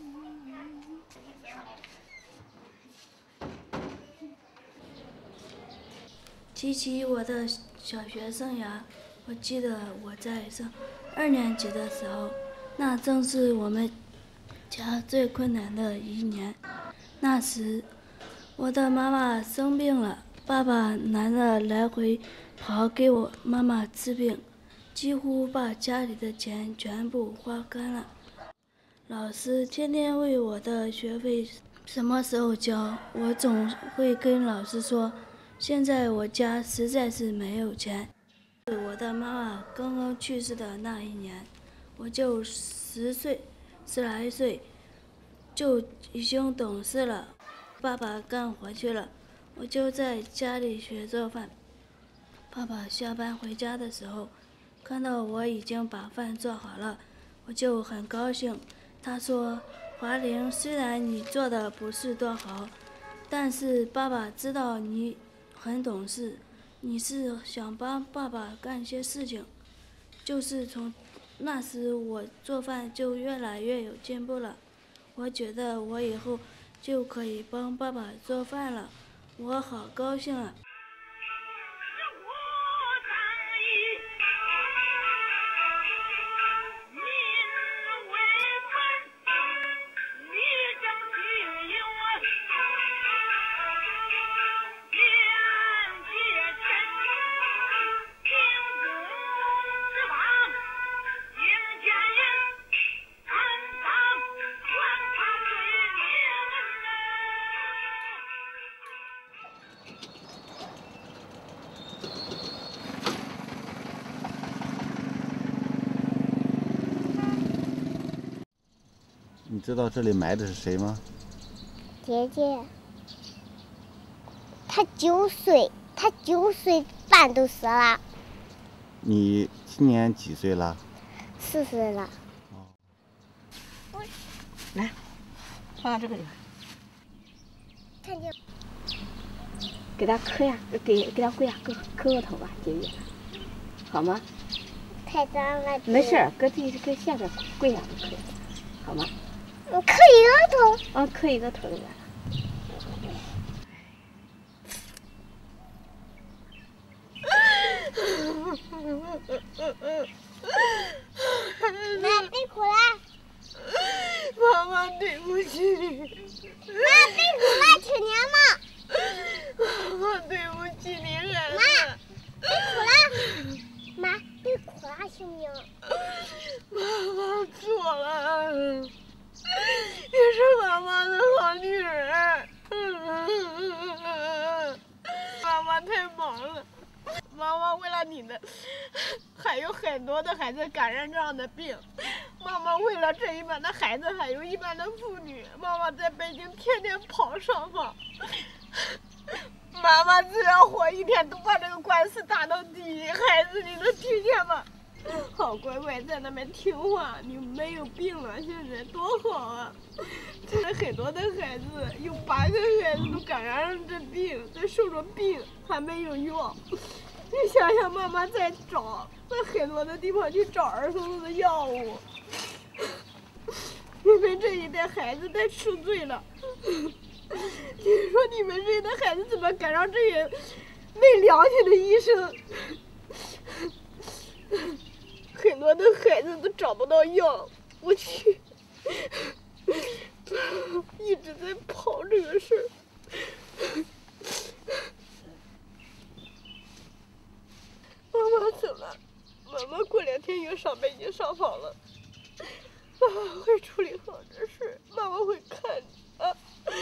提起我的小学生涯，我记得我在上二年级的时候，那正是我们家最困难的一年。那时，我的妈妈生病了，爸爸拿着来回跑给我妈妈治病，几乎把家里的钱全部花干了。老师天天为我的学费什么时候交，我总会跟老师说。现在我家实在是没有钱。我的妈妈刚刚去世的那一年，我就十岁，十来岁，就已经懂事了。爸爸干活去了，我就在家里学做饭。爸爸下班回家的时候，看到我已经把饭做好了，我就很高兴。他说：“华玲，虽然你做的不是多好，但是爸爸知道你很懂事，你是想帮爸爸干些事情。”就是从那时我做饭就越来越有进步了。我觉得我以后就可以帮爸爸做饭了，我好高兴啊！ 你知道这里埋的是谁吗？ 姐姐，她九岁，她九岁半都死了。 你今年几岁了？ 四岁了。 哦。来，放到这个地方。 看见。 给他磕呀，给给他跪呀，磕磕个头吧，姐姐，好吗？ 太脏了。 没事儿，搁地搁下边跪下就可以了，好吗？ 我磕一个头。 嗯，磕一个头就完了。 妈，别哭了。 妈妈，对不起你。 妈，别哭了，听见吗？ 妈妈，对不起你，孩子。 妈，别哭了。妈，别哭了，行不行？ 妈妈错了，你是妈妈的好女儿。妈妈太忙了。 妈妈为了你的，还有很多的孩子感染这样的病，妈妈为了这一般的孩子，还有一般的妇女，妈妈在北京天天跑上访。妈妈只要活一天，都把这个官司打到底。孩子，你能听见吗？好乖乖在那边听话，你没有病了，现在多好啊！现在很多的孩子，有八个孩子都感染了这病，在受着病，还没有药。你想想，妈妈在找，在很多的地方去找儿童的药物，因为这一代孩子太吃醉了。你说你们这一代孩子怎么赶上这些没良心的医生？很多的孩子都找不到药，我去，一直在跑这个事儿。妈妈走了，妈妈过两天又上北京上访了。妈妈会处理好这事，妈妈会看你啊。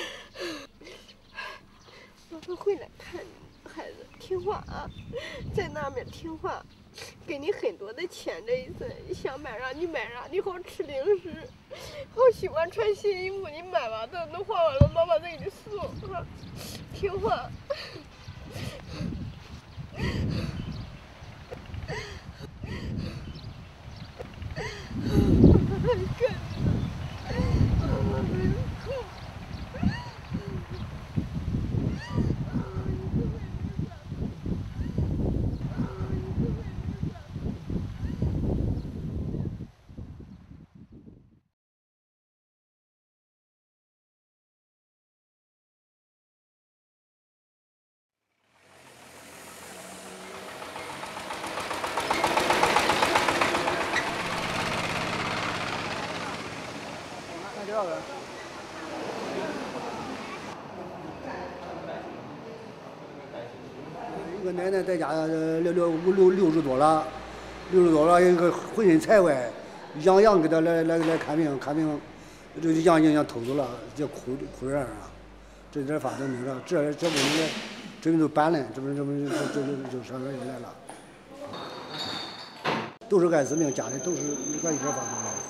妈妈会来看你，孩子听话啊，在那边听话。给你很多的钱，这一次你想买啥你买啥，你好吃零食，好喜欢穿新衣服，你买完的都花完了，妈妈再给你送，啊，听话。 一个奶奶在家六六五六六十多了，六十多了，一个浑身财外，样样给他来来来看病看病，这样样样偷走了，这哭哭人啊！这点发都没了，这这不能，这边都搬了，这边这边这这这就上这来了，都是艾滋病，家里都是俺一点发都没有。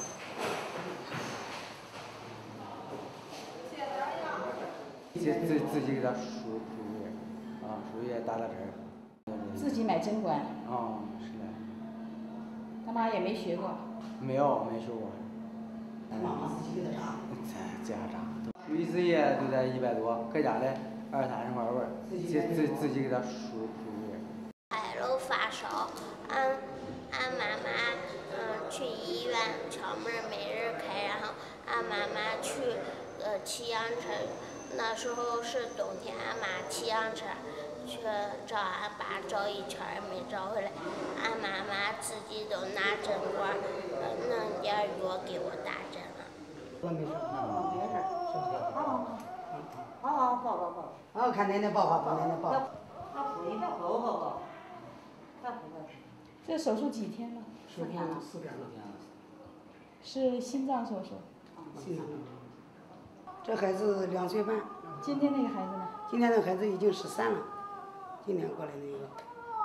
自自自己给他输输液，啊，输液打打针。 自己买针管。 啊，是的。 他妈也没学过。 没有，没学过。 他妈妈自己给他扎。 在家扎。输一次液就在一百多，搁家里二三十块味儿，自自自己给他输输液。 孩子发烧，俺俺妈妈嗯去医院敲门没人开，然后俺妈妈去呃骑羊车。那时候是冬天，俺妈骑羊车去找俺爸找一圈也没找回来，俺妈妈自己都拿针管弄点药给我打针了。 我没事，没事，是不是？好， 好好抱抱抱。 好，看奶奶抱抱，抱奶奶抱。 他哭，你别抱抱抱。他哭吧。这手术几天了？ 四天了，四天了。 是心脏手术。 心脏。这孩子两岁半。 今天那个孩子呢？ 今天那个孩子已经十三了，今天过来那个。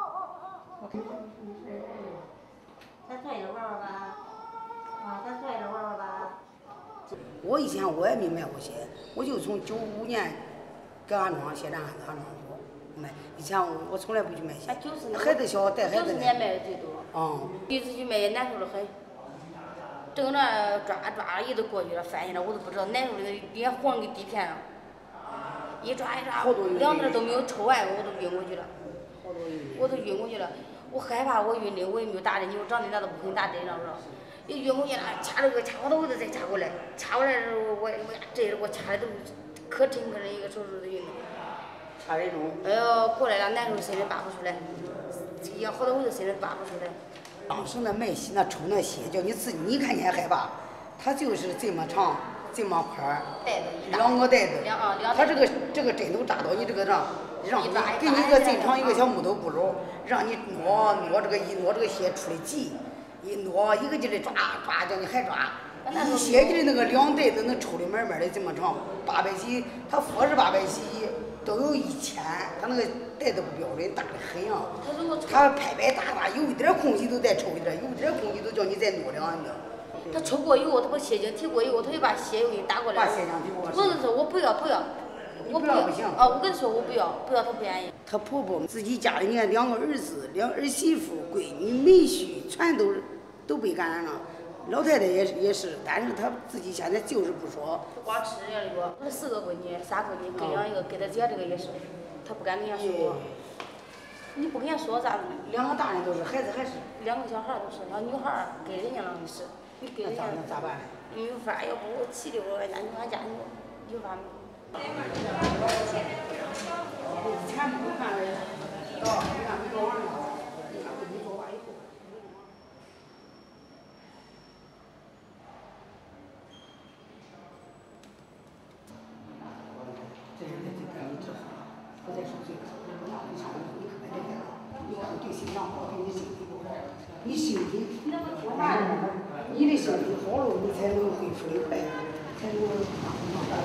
再坐一会儿玩玩吧，啊，再坐一会儿玩玩吧。 我以前我也没买过鞋，我就从九五年搁安庄鞋站安庄做买。以前我我从来不去买鞋，孩子小带孩子来。 九十年买的最多。 嗯。 第一次去买也难受的很。正那抓抓一都过去了，翻下来我都不知道，难受的脸黄跟地片上，一抓一抓，两点都没有抽完，我都晕过去了，我都晕过去了，我害怕我晕的，我也没有打针，你说长那都不肯打针，知道不知道？一晕过去了，掐着个掐我的我都再掐过来，掐过来的时候我我这给我掐的都可沉可沉一个手指头晕的。 掐这种。 哎呦，过来了，难受的身子拔不出来，要好多我的身子拔不出来。 当时那卖鞋那抽那鞋，叫你自己你看你还害怕，它就是这么长，这么宽，两个带子，它这个这个针头扎到你这个上，让你给你一个最长一个小木头布篓，让你挪挪这个一挪这个鞋出来挤，一挪一个劲的抓抓，叫你还抓，一鞋劲的那个两带子能抽的满满的这么长，八百几，它说是八百几， 都有一千，他那个带的不标准，大的很呀。他拍拍打打，有一点空隙都再抽一点，有一点空隙都叫你再挪两下。 他抽过以后，他把血浆提过以后，他就把血又给你打过来。 把血浆提过来。 我跟你说，我不要不要，我不要不行。 啊，我跟你说，我不要不要，他不愿意。 她婆婆自己家里面两个儿子、两儿媳妇、闺女、妹婿，全都都被感染了。老太太也是也是，但是她自己现在就是不说。 光吃人家那个，我四个闺女，仨闺女，跟养一个，跟她姐这个也是，她不敢跟人家说。你不跟人家说咋的？ 两个大人都是，孩子还是。 两个小孩都是，那女孩给人家了的是，你给人家那咋办？ 没有法，要不我气的我，那你俺家你有法没？ 钱不看了，到你看你做完了，你看你做完以后。这人家就给你治好了，不再受罪了。让你上你可别这样，你要对心脏好，对你身体好。你身体，你的身体好了，你才能恢复的快，才能好。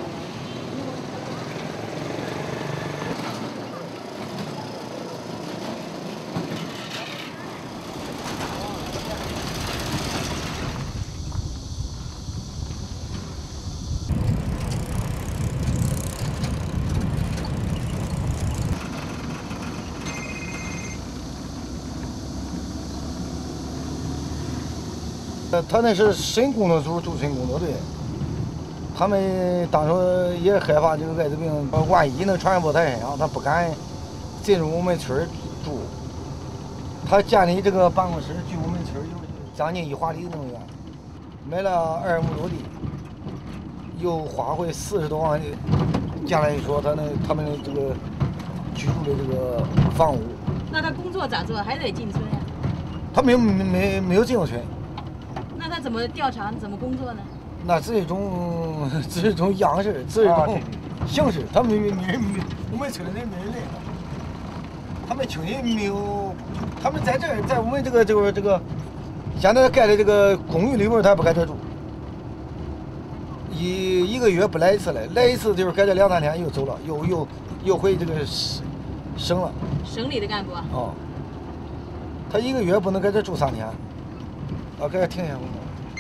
他那是省工作组驻村工作队，他们当时也害怕这个艾滋病，万一能传播他身上，他不敢进入我们村住。他建立这个办公室，距我们村有将近一华里那么远，买了二亩多地，又花费四十多万。将来说他那他们的这个居住的这个房屋。 那他工作咋做？还得进村呀？ 他没有没没没有进入村。 那他怎么调查？怎么工作呢？ 那只是一种，只是一种样式，只是一种形式。他们没没人没，我们村里人没人来了。他们亲戚没有，他们在这儿，在我们这个这个这个，现在盖的这个公寓里边，他不在这住。一一个月不来一次来，来一次就是盖这两三天又走了，又又又回这个省了。 省里的干部。 哦。他一个月不能在这住三天。啊，给他停一下，我。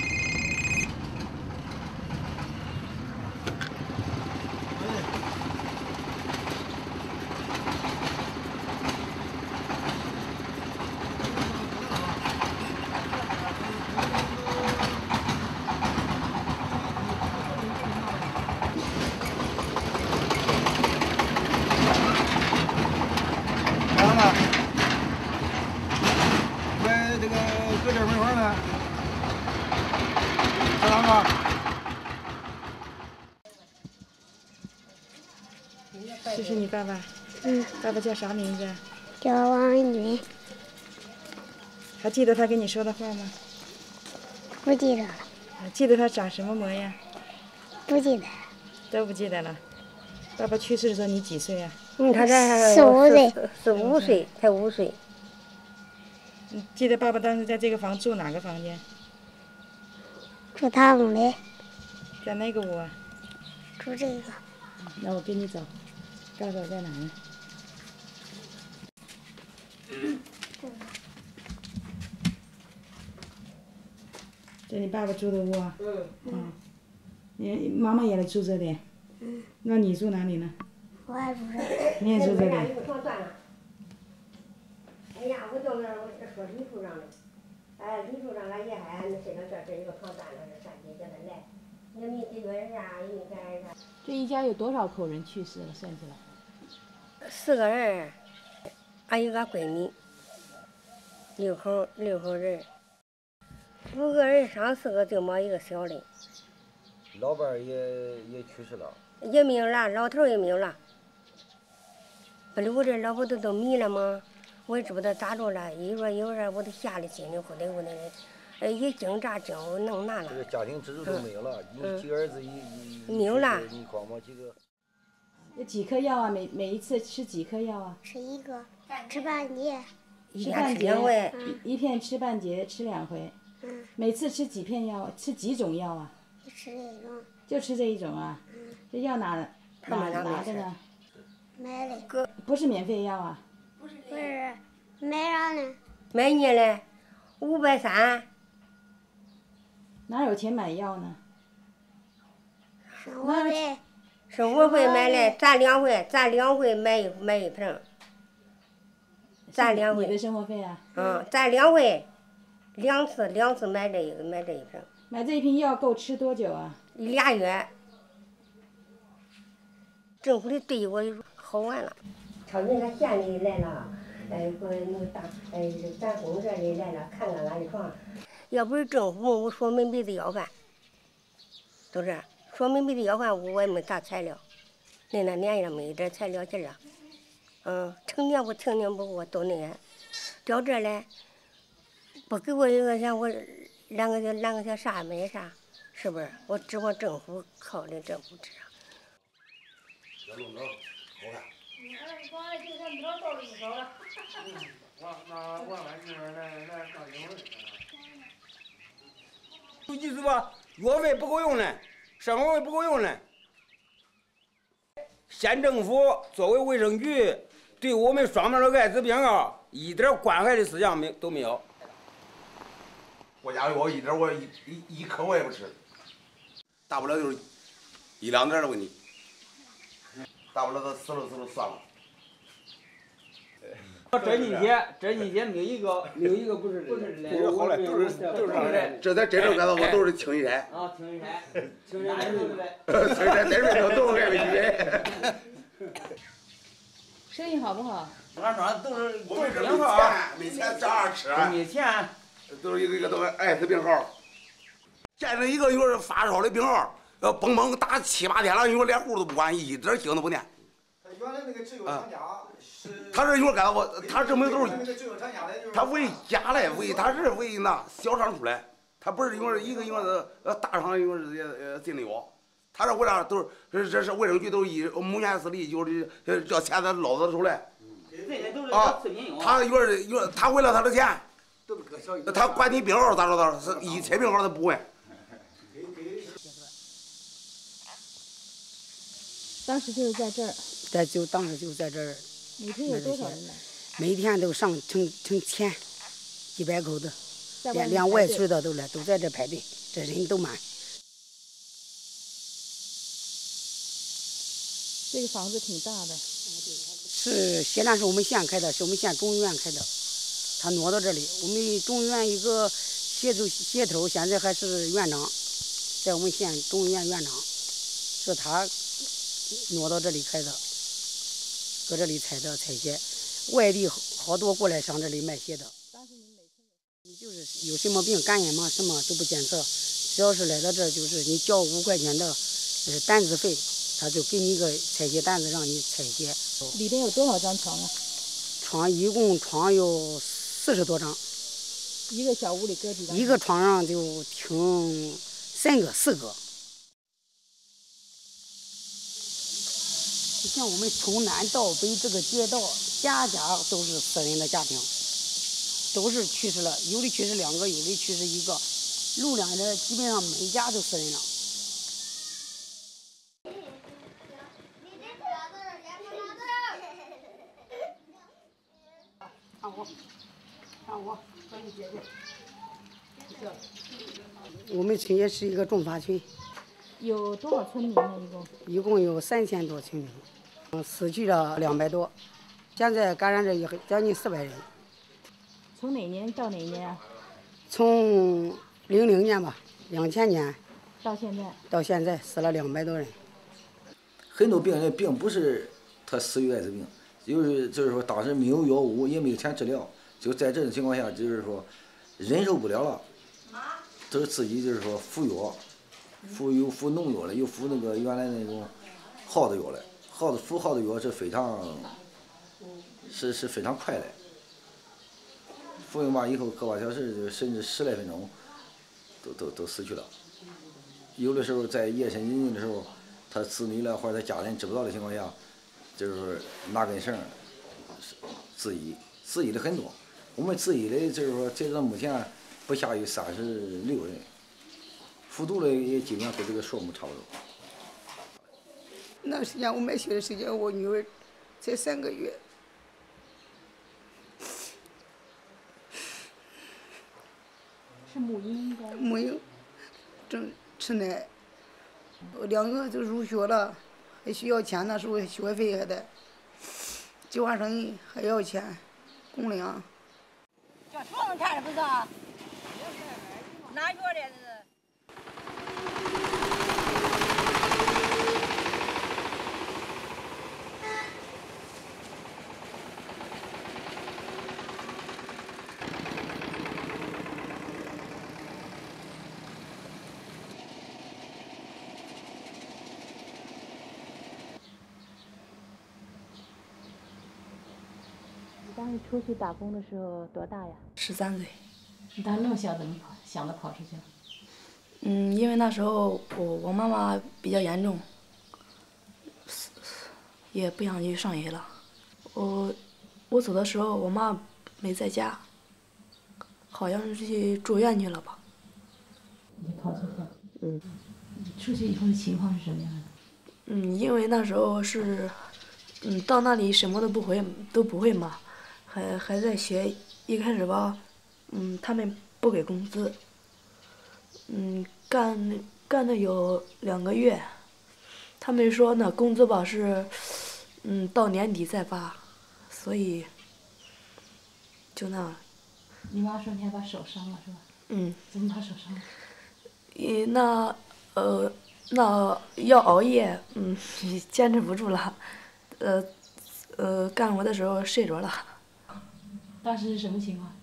干嘛？在这个搁这门口呢。知道吗？ 这是你爸爸？ 嗯。 爸爸叫啥名字？ 叫王文军。 还记得他跟你说的话吗？ 不记得了。 记得他长什么模样？ 不记得。 都不记得了。爸爸去世的时候你几岁呀？ 嗯，他才四五岁。 四五岁，才五岁。你记得爸爸当时在这个房住哪个房间？ 住他屋里。 在哪个屋啊？ 住这个。 那我跟你走，告诉我在哪呢？这你爸爸住的屋啊？嗯。嗯。你妈妈也来住这里？ 嗯。 那你住哪里呢？ 我还住这里。 你也住这里？ 哎呀，我到那儿我说李处长的。哎，李处长俺爷还俺身上这这一个床单了，上街叫他来，你没几个人啊，也没干人啥。 这一家有多少口人去世了？算起来。 四个人，俺有个闺女，六口六口人，五个人上四个就没一个小的。 老伴儿也也去世了。 也没有了，老头儿也没有了。不是我这老婆子都迷了吗？我也知不道咋着了，一说有人我都吓得心里乎的乎的，哎，一惊乍惊，我弄难了。 这个家庭支柱都没有了，你几个儿子一一没有了， 你光没几个。 有几颗药啊？每每一次吃几颗药啊？ 吃一个，吃半截。 吃半截， 嗯、 一片吃半截，吃两回。 嗯。 每次吃几片药？吃几种药啊？ 就吃这种。 就吃这一种啊？ 嗯。 这药哪哪拿的呢？ 买的。哥， 不是免费药啊？ 不是，买啥呢？买你嘞，五百三。 哪有钱买药呢？ 生活费，生活费买嘞，咱两回，咱两回买一买一瓶。咱两回。 你的生活费啊？ 嗯，咱两回，两次两次买这一个买这一瓶。 买这一瓶药够吃多久啊？ 俩月。政府的对我好完了。朝那个县里来了，哎，和那个大，哎，咱公社里来了，看看俺的床。要不是政府，我说没没得要饭，都是说没没得要饭，我也没啥材料。那那年也没一点材料劲儿啊。嗯，成年不成年不我都那样。到这来，不给我一个钱，我两个两个钱啥没啥，是不是？我指望政府靠的政府指上。 要弄着，好看。 你看，你光爱就像苗到了一勺了。 我那我俺女儿来来当英文。 有意思吧？药费不够用呢，生活费不够用呢。县政府作为卫生局，对我们双面的艾滋病啊，一点关怀的思想没都没有。 国家药一点我一一一颗我也不吃，大不了就是一两点的问题，大不了他死了死了算了。 这几天，这几天没有一个没有一个不是不是的。 这个好嘞，都是都是啥嘞？这在这头干的我都是青衣山。 啊，青衣山，青衣山对不对？ 青衣山在这头都是挨不起。 生意好不好？ 俺说都是我们这没钱，没钱咋样吃？ 没钱， 都是一个一个都是艾滋病号。见着一个有发烧的病号，要蹦蹦打七八天了，你说连户都不管，一点劲都不念。 原来那个制药厂家是， 他这一会儿干的我，他这没都是，他为家来为，他是为那小厂出来，他不是因为一个因为是呃大厂因为是呃进的药，他这为啥都是这这是卫生局都一目前是里就是呃叫钱他捞得出来，啊，他一会儿一会儿他为了他的钱，他管你病号咋着咋着，是一切病号他不问。 当时就是在这儿。 在就当时就在这儿。 每天有多少人来？ 每天都上成成千，几百口子，连连外村的都来，都在这排队，这人都满。 这个房子挺大的。 是西南是我们县开的，是我们县中医院开的，他挪到这里。我们中医院一个协头协头现在还是院长，在我们县中医院院长，是他挪到这里开的，搁这里采的采血，外地好多过来上这里卖血的。你就是有什么病，感染嘛什么都不检测，只要是来到这儿，就是你交五块钱的呃单子费，他就给你一个采血单子让你采血。 里边有多少张床啊？ 床一共床有四十多张。 一个小屋里搁几张？ 一个床上就停三个四个。像我们从南到北这个街道，家家都是死人的家庭，都是去世了，有的去世两个，有的去世一个，路两的基本上每家都死人了。看我，看我，帮你解决。我们村也是一个重发村。 有多少村民呢？一共？ 一共有三千多村民。嗯，死去了两百多，现在感染者也将近四百人。 从哪年到哪年啊？ 从零零年吧，两千年到现在。 到现在死了两百多人。 很多病人并不是他死于艾滋病，就是就是说当时没有药物，也没有钱治疗，就在这种情况下，就是说忍受不了了，都是自己就是说服药，服有服农药了，有服那个原来那种耗子药了。耗子服耗子药是非常，是是非常快的，服用完以后个把小时甚至十来分钟，都都都死去了。有的时候在夜深人静的时候，他子女了或者他家人知不道的情况下，就是拿根绳自缢，自缢的很多。我们自缢的就是说，截止到目前不下于三十六人，服毒的也基本上跟这个数目差不多。 那时间我买血的时间，我女儿才三个月。 是母婴应该。 母婴，正吃奶，两个都入学了，还需要钱，那时候学费还得，计划生育还要钱，公粮。 叫床看着不是？哪学的这是？ 你当时出去打工的时候多大呀？ 十三岁。 你当时那么小，怎么跑想着跑出去了？ 嗯，因为那时候我我妈妈比较严重，也不想去上学了。我我走的时候，我妈没在家，好像是去住院去了吧。 你跑出去了？ 嗯。 你出去以后的情况是什么样的？ 嗯，因为那时候是，嗯，到那里什么都不会，都不会嘛，还还在学。一开始吧，嗯，他们不给工资，嗯，干干了有两个月，他们说那工资吧是，嗯，到年底再发，所以就那。 你妈说你还把手伤了是吧？ 嗯。 怎么把手伤了？ 嗯，那呃，那要熬夜，嗯，坚持不住了，呃，呃，干活的时候睡着了。 当时是什么情况？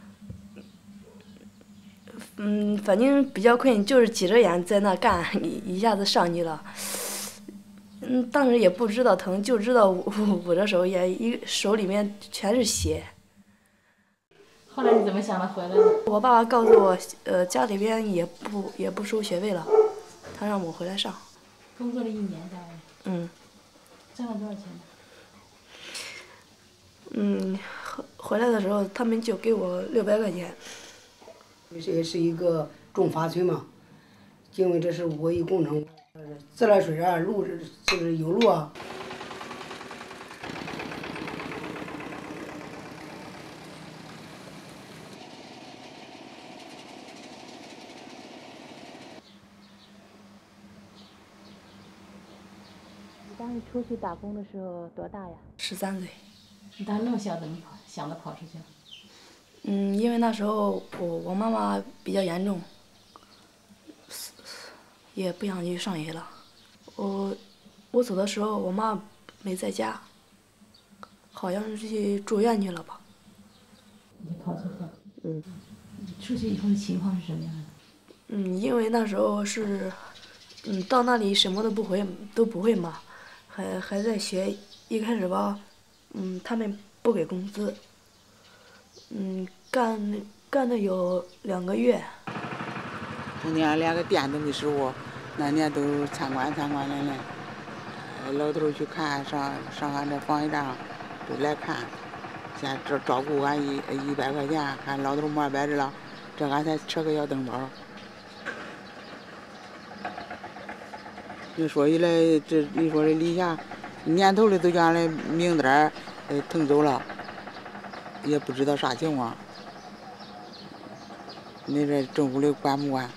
嗯，反正比较困，就是挤着眼在那干，一一下子上去了。嗯，当时也不知道疼，就知道捂捂着手，也一手里面全是血。 后来你怎么想的回来的？ 我爸爸告诉我，呃，家里边也不也不收学费了，他让我回来上。 工作了一年大概。 嗯。 挣了多少钱呢？ 嗯，回来的时候他们就给我六百块钱。 这也是一个种发村嘛，因为这是五一工程，自来水啊，路就是有路啊。 你当时出去打工的时候多大呀？ 十三岁。 你当时那么小，怎么跑想着跑出去了？ 嗯，因为那时候我我妈妈比较严重，也不想去上学了。我我走的时候，我妈没在家，好像是去住院去了吧。 你跑出去了？ 嗯。 你出去以后的情况是什么样的？ 嗯，因为那时候是，嗯，到那里什么都不会，都不会嘛，还还在学。一开始吧，嗯，他们不给工资。嗯，干干了有两个月。 中间连个店都没收过，那年都参观参观来来，老头去看上上俺这防疫站都来看，先照照顾俺一一百块钱，看老头没白着了，这俺才吃个小灯包。你说一来这，你说这李霞，年头的都将来名单呃腾走了。也不知道啥情况，你这政府的管不管？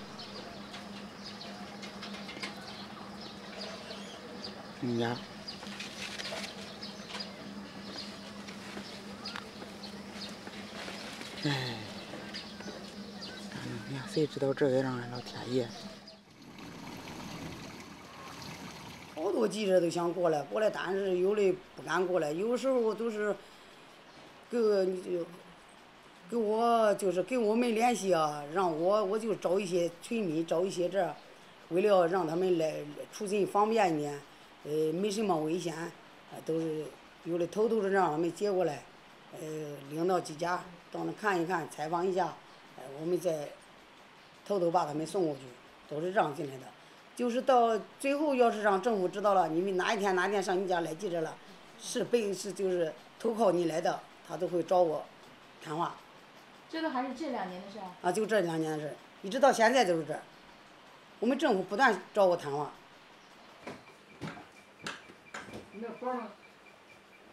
你家，哎，你看谁知道这个让俺老天爷？ 好多记者都想过来，过来，但是有的不敢过来，有时候都是。给你就给我就是给我们联系啊，让我我就找一些村民，找一些这，为了让他们来出勤方便一点，呃，没什么危险，呃，都是有的偷偷的让他们接过来，呃，领到几家到那看一看，采访一下，呃，我们再偷偷把他们送过去，都是这样进来的。就是到最后，要是让政府知道了，你们哪一天哪天上你家来记者了，是被是就是投靠你来的。他都会找我谈话。 这个还是这两年的事啊？ 啊，就这两年的事，一直到现在都是这。我们政府不断找我谈话。 你那房呢？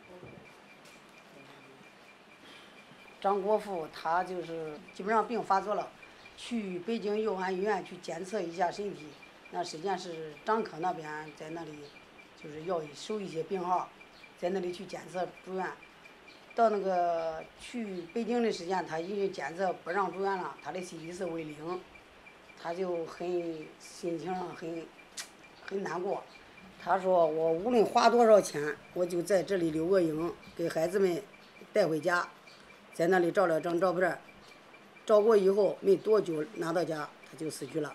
张国富他就是基本上病发作了，去北京佑安医院去检测一下身体。那实际上是张科那边在那里，就是要收一些病号，在那里去检测住院。到那个去北京的时间，他因为检测不让住院了，他的 C T 值为零，他就很心情上很很难过。他说我无论花多少钱，我就在这里留个影，给孩子们带回家，在那里照了张照片，照过以后没多久拿到家他就死去了。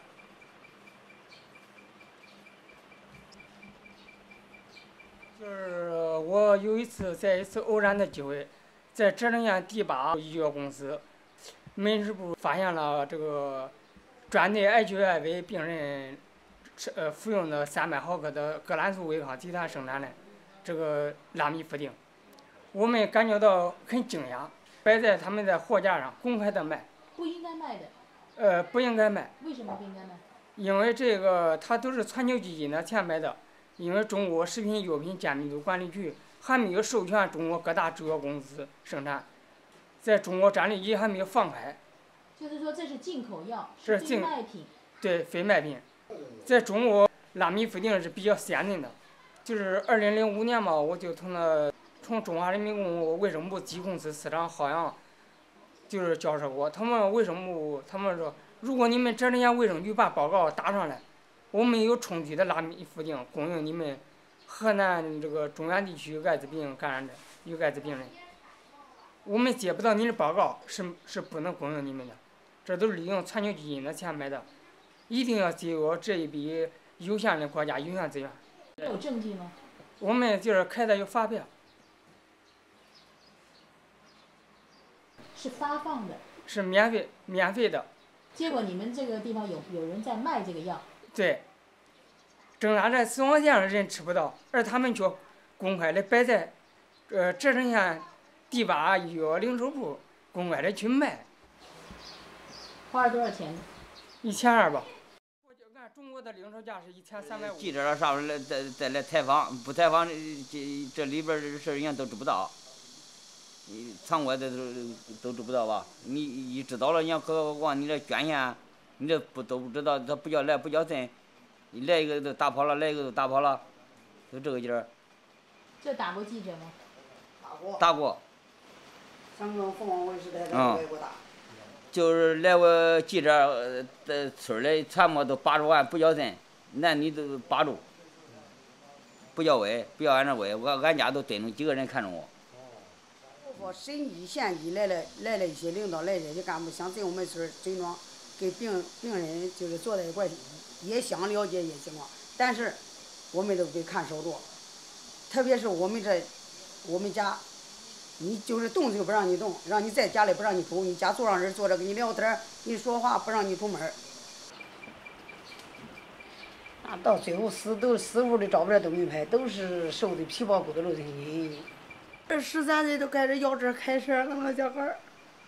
就是我有一次在一次偶然的机会，在浙江县第八医药公司门市部发现了这个专对 H I V 病人吃呃服用的三百毫克的革兰素维康集团生产的这个拉米夫定，我们感觉到很惊讶，摆在他们的货架上公开的卖。 不应该卖的。 呃，不应该卖。 为什么不应该卖？ 因为这个它都是全球基金的钱买的。因为中国食品药品监督管理局还没有授权中国各大制药公司生产，在中国专利局还没有放开。 就是说这是进口药， 是非卖品。 对，非卖品。在中国，拉米夫定是比较先进的。就是二零零五年嘛，我就从那从中华人民共和国卫生部疾控司司长郝阳，就是交涉过。他们卫生部他们说，如果你们浙江县卫生局把报告打上来。我们有充足的拉米夫定供应你们河南这个中原地区艾滋病感染者有艾滋病人，我们接不到您的报告是是不能供应你们的，这都是利用全球基金的钱买的，一定要节约这一笔有限的国家有限资源。 有证据吗？ 我们就是开的有发票。 是发放的。 是免费免费的。 结果你们这个地方有有人在卖这个药。 对，正拉在死亡线上人吃不到，而他们却公开的摆在，呃，浙江县第八医药零售部公开的去卖。 花了多少钱？ 一千二吧。按中国的零售价是一千三百五。 记者了上来再再来采访，不采访这这里边的事人家都知不道。你常规的都都知不道吧？你一知道了，人家可往你这捐献。你这不都不知道，他不叫来不叫进，你来一个都打跑了，来一个都打跑了，就这个劲儿。 这打过记者吗？ 打过。 打过。 山东凤凰卫视台在外国打。 就是来我记者在村里全部都把住完不叫进，男女都把住，不叫喂，不要俺这喂，我俺家都蹲着几个人看着我。 我省一县一来了来了一些领导，来这些干部想在我们村诊庄。给病病人就是坐在一块，也想了解一些情况，但是我们都被看少多。特别是我们这，我们家，你就是动就不让你动，让你在家里不让你出，你家坐上人坐着跟你聊天，你说话不让你出门。啊，到最后死都死屋里照片都没拍，都是瘦的皮包骨的露身筋。这十三岁都开始摇车开车了，那个小孩儿。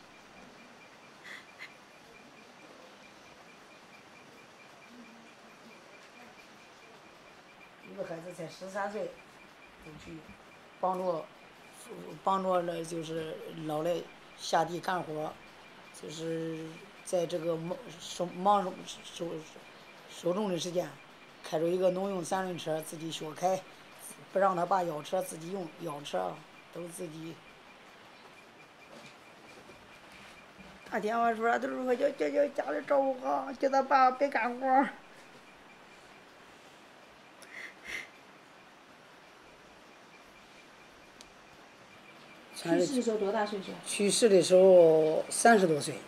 一个孩子才十三岁，就去帮助帮助了，就是老来下地干活，就是在这个忙手忙手手中的时间，开着一个农用三轮车，自己学开，不让他爸摇车，自己用摇车，都自己。打电话说都是说叫叫叫家里照顾好，叫他爸别干活。 去世的时候多大岁数？ 去世的时候三十多岁。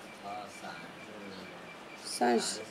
三十。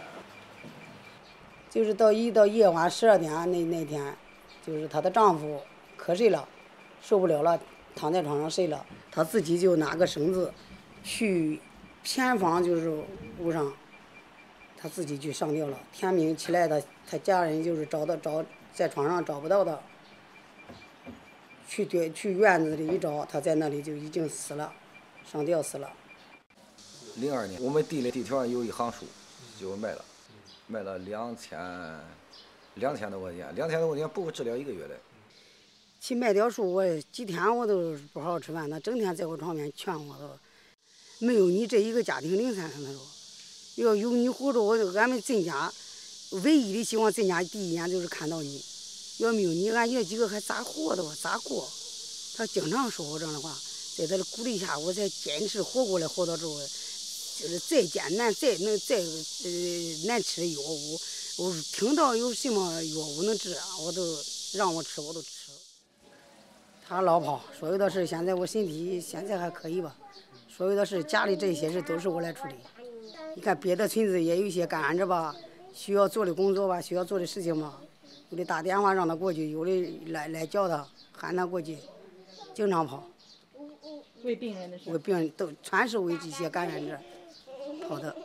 就是到一到夜晚十二点那那天，就是她的丈夫瞌睡了，受不了了，躺在床上睡了，她自己就拿个绳子去偏房，就是屋上，她自己去上吊了。天明起来，她她家人就是找到找在床上找不到她。去对去院子里一找，他在那里就已经死了，上吊死了。 零二年，我们地里地条上有一行树，就卖了，卖了两千，两千多块钱，两千多块钱不够治疗一个月的。 去卖掉树，我几天我都不好好吃饭，他整天在我床边劝我都， 没有你这一个家庭零散上他说，要有你活着，我俺们郑家唯一的希望，郑家第一眼就是看到你，要没有你，俺爷几个还咋活的哇，咋过？他经常说我这样的话，在他的鼓励下，我才坚持活过来，活到这儿。就是再艰难，再能再呃难吃的药物，我听到有什么药物能治啊，我都让我吃，我都吃。他老跑，所有的事现在我身体现在还可以吧，所有的事家里这些事都是我来处理。你看别的村子也有一些感染者吧，需要做的工作吧，需要做的事情吧，有的打电话让他过去，有的来来叫他喊他过去，经常跑。 为病人的事。 为病人都全是为这些感染者跑的。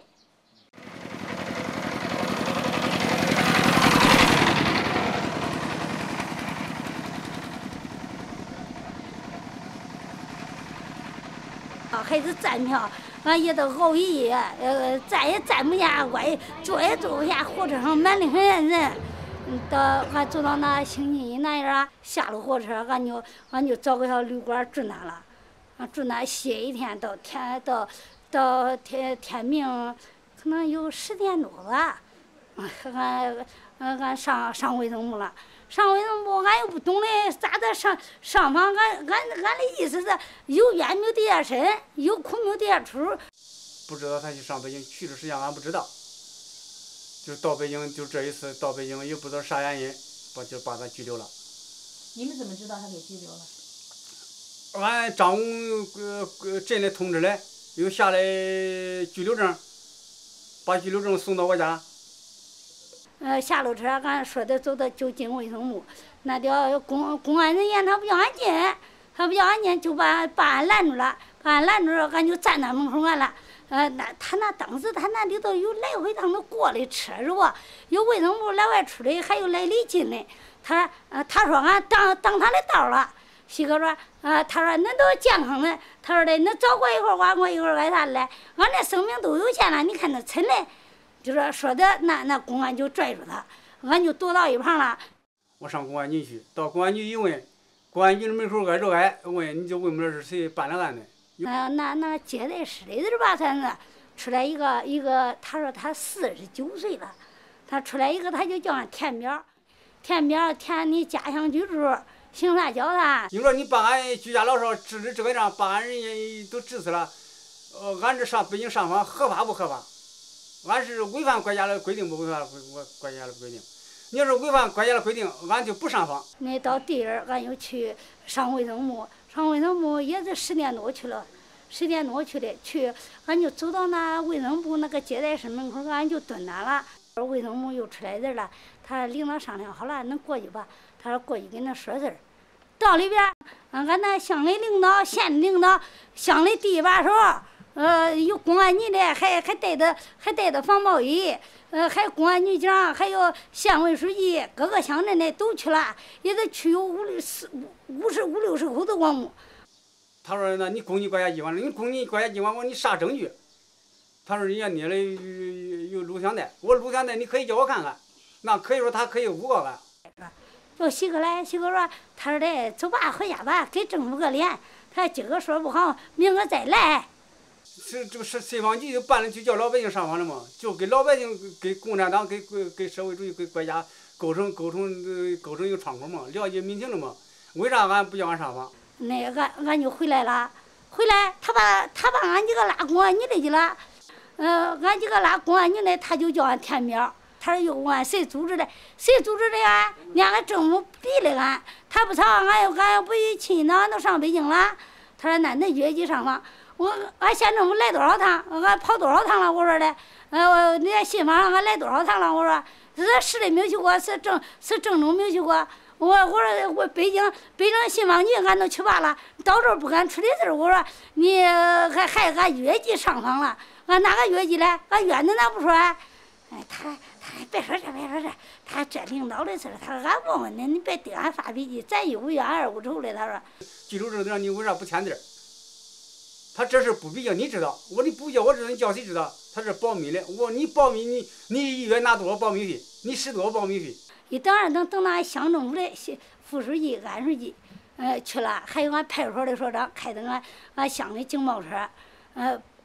啊，孩子站票，俺也都熬夜，呃，站也站不下，歪坐也坐不下，火车上满的很人。到俺走到那星期一那样啊，下了火车，俺就俺就找个小旅馆住那了，俺住那歇一天，到天到到天天明，可能有十点多吧。俺俺俺上上卫生部了。上卫生部，俺又不懂嘞，咋的上上访？俺俺俺的意思是，有冤没有地下身，有苦没有地下出。 不知道他去上北京，去的时间俺不知道。就到北京，就这一次到北京，也不知道啥原因，把就把他拘留了。 你们怎么知道他给拘留了？ 俺张武呃呃镇里通知来，又下来拘留证，把拘留证送到我家。 呃，下了车，俺说的走到就进卫生部，那叫公公安人员他不叫俺进，他不叫俺进，就把把俺拦住了，把俺拦住了，俺就站那门口俺了。呃，那他那当时他那里头有来回趟的过的车是不？有卫生部来外出的，还有来里进的。他呃他说俺挡挡他的道了。西哥说啊，他说恁都健康的，他说的恁早过一会儿晚过一会儿挨啥来？俺这生命都有限了，你看那沉嘞。就说说的那那公安就拽住他，俺就躲到一旁了。 我上公安局去，到公安局一问，公安局门口挨着挨问，你就问不了是谁办了案的。 那那那接待室里头吧，算是出来一个一个，他说他四十九岁了，他出来一个他就叫俺填表，填表填你家乡居住，姓啥叫啥。 你说你把俺居家老少治的这个样，把俺人家都治死了，呃，俺这上北京上访合法不合法？俺是违反国家的规定不违反国国家的规定？你要是违反国家的规定，俺就不上访。 那到第二，俺又去上卫生部，上卫生部也是十点多去了，十点多去的，去俺就走到那卫生部那个接待室门口，俺就蹲那了。卫生部又出来人了，他领导商量好了，能过去吧？他说过去跟他说事儿。到里边，俺那乡里领导、县领导、乡里第一把手。呃，有公安局的，还还带的还带的防暴医，呃，还有公安局长，还有县委书记，各个乡镇的都去了，也得去有五六四五五十五六十口的光目。 他说：“那你攻击国家机关了？你攻击国家机关，我说你啥证据？”他说：“人家捏了有有录像带，我录像带你可以叫我看看，那可以说他可以诬告俺。” 叫喜哥来，喜哥说：“他说的走吧，回家吧，给政府个脸。他今个说不好，明个再来。” 是这个是解放局就办了，就叫老百姓上访了嘛，就给老百姓、给共产党、给给给社会主义、给国家构成构成呃构成一个窗口嘛，了解民情了嘛。为啥俺不叫俺上访？ 那俺俺就回来了，回来他把他把俺几个拉公安局里去了，呃，俺几个拉公安局里，他就叫俺填表，他说又问俺谁组织的，谁组织的呀？你俺政府逼的俺，他不吵俺又俺又不去亲呢，俺都上北京了。他说那恁约去上访。我俺县政府来多少趟，俺跑多少趟了？我说的，呃，你在信访上俺来多少趟了？我说是市里没有去过，是郑是郑州没有去过。我我说我北京北京信访局俺都去罢了，到时候不敢出的事儿。我说你还还俺约去上访了，俺哪个约去嘞？俺约的咋不说？哎，他他别说这别说这，他这领导的事儿，他说俺问问你，你别对俺发脾气，咱一无冤二无仇的。他说记住这点，你为啥不签字？他这事不比较你知道，我你不叫我知道，你叫谁知道？他是保密的，我你保密，你你一月拿多少保密费？你使多少保密费？ 一等二等等那乡政府的副书记、安书记，呃去了，还有俺派出所的所长开的俺俺乡的警报车，呃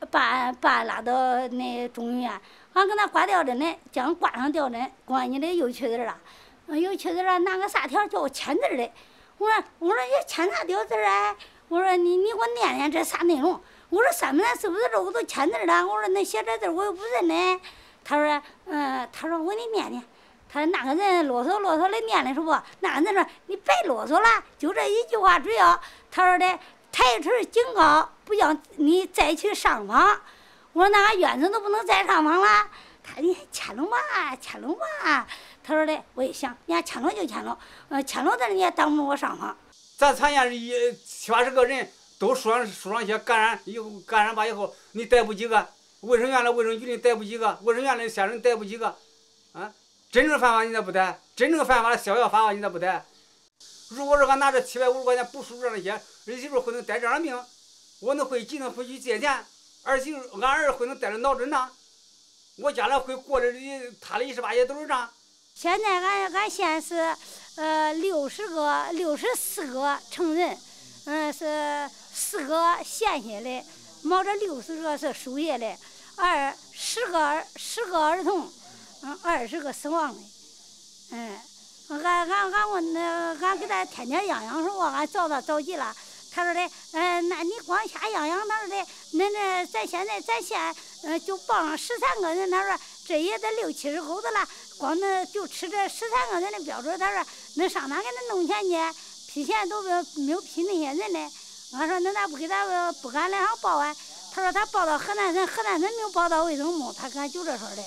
把俺把俺拉到那中医院，俺给他挂吊针呢，将挂上吊针，光你的有缺字了，有缺字了，拿个啥条叫我签字的。我说我说你签啥吊字啊？我说你你给我念念这啥内容？我说三本四不是肉都签字了，我说那写这字我又不认呢。他说嗯，他说我给你念念。他说那个人啰嗦啰嗦的念的是不？那个人说你别啰嗦了，就这一句话主要。他说的台词警告，不要你再去上访。我说那俺院子都不能再上访了。他你签了吧，签了吧。他说的我一想，你看签了就签了，呃，签了的你也挡不住我上访。 咱参加一七八十个人都输上输上去感染，以后感染吧以后你逮捕几个？卫生院的卫生局的逮捕几个？卫生院的先生逮捕几个？啊？真正犯法你咋不逮？真正犯法的逍遥法你咋不逮？如果是俺拿着七百五十块钱补输这那些，儿媳妇会能得这样病，我能会急能回去借钱，儿媳妇俺儿会能得着脑震荡，我将来会过着他的一十八节都是账。 现在俺俺县是呃六十个六十四个成人，嗯、呃、是四个献血的，毛着六十个是输液的，二十个十个儿童。嗯，二十个死亡的，嗯，俺俺俺问那俺给他天天养养说，俺找他着急了。他说的，嗯，那你光瞎养养，他说的，那那咱现在咱县，嗯，就报上十三个人，他说这也得六七十口子了，光那就吃这十三个人的标准，他说那上哪给他弄钱去？批钱都没有没有批那些人呢。俺说那咋不给他不敢来上报啊？他说他报到河南省，河南省没有报到卫生部，他敢就这说的。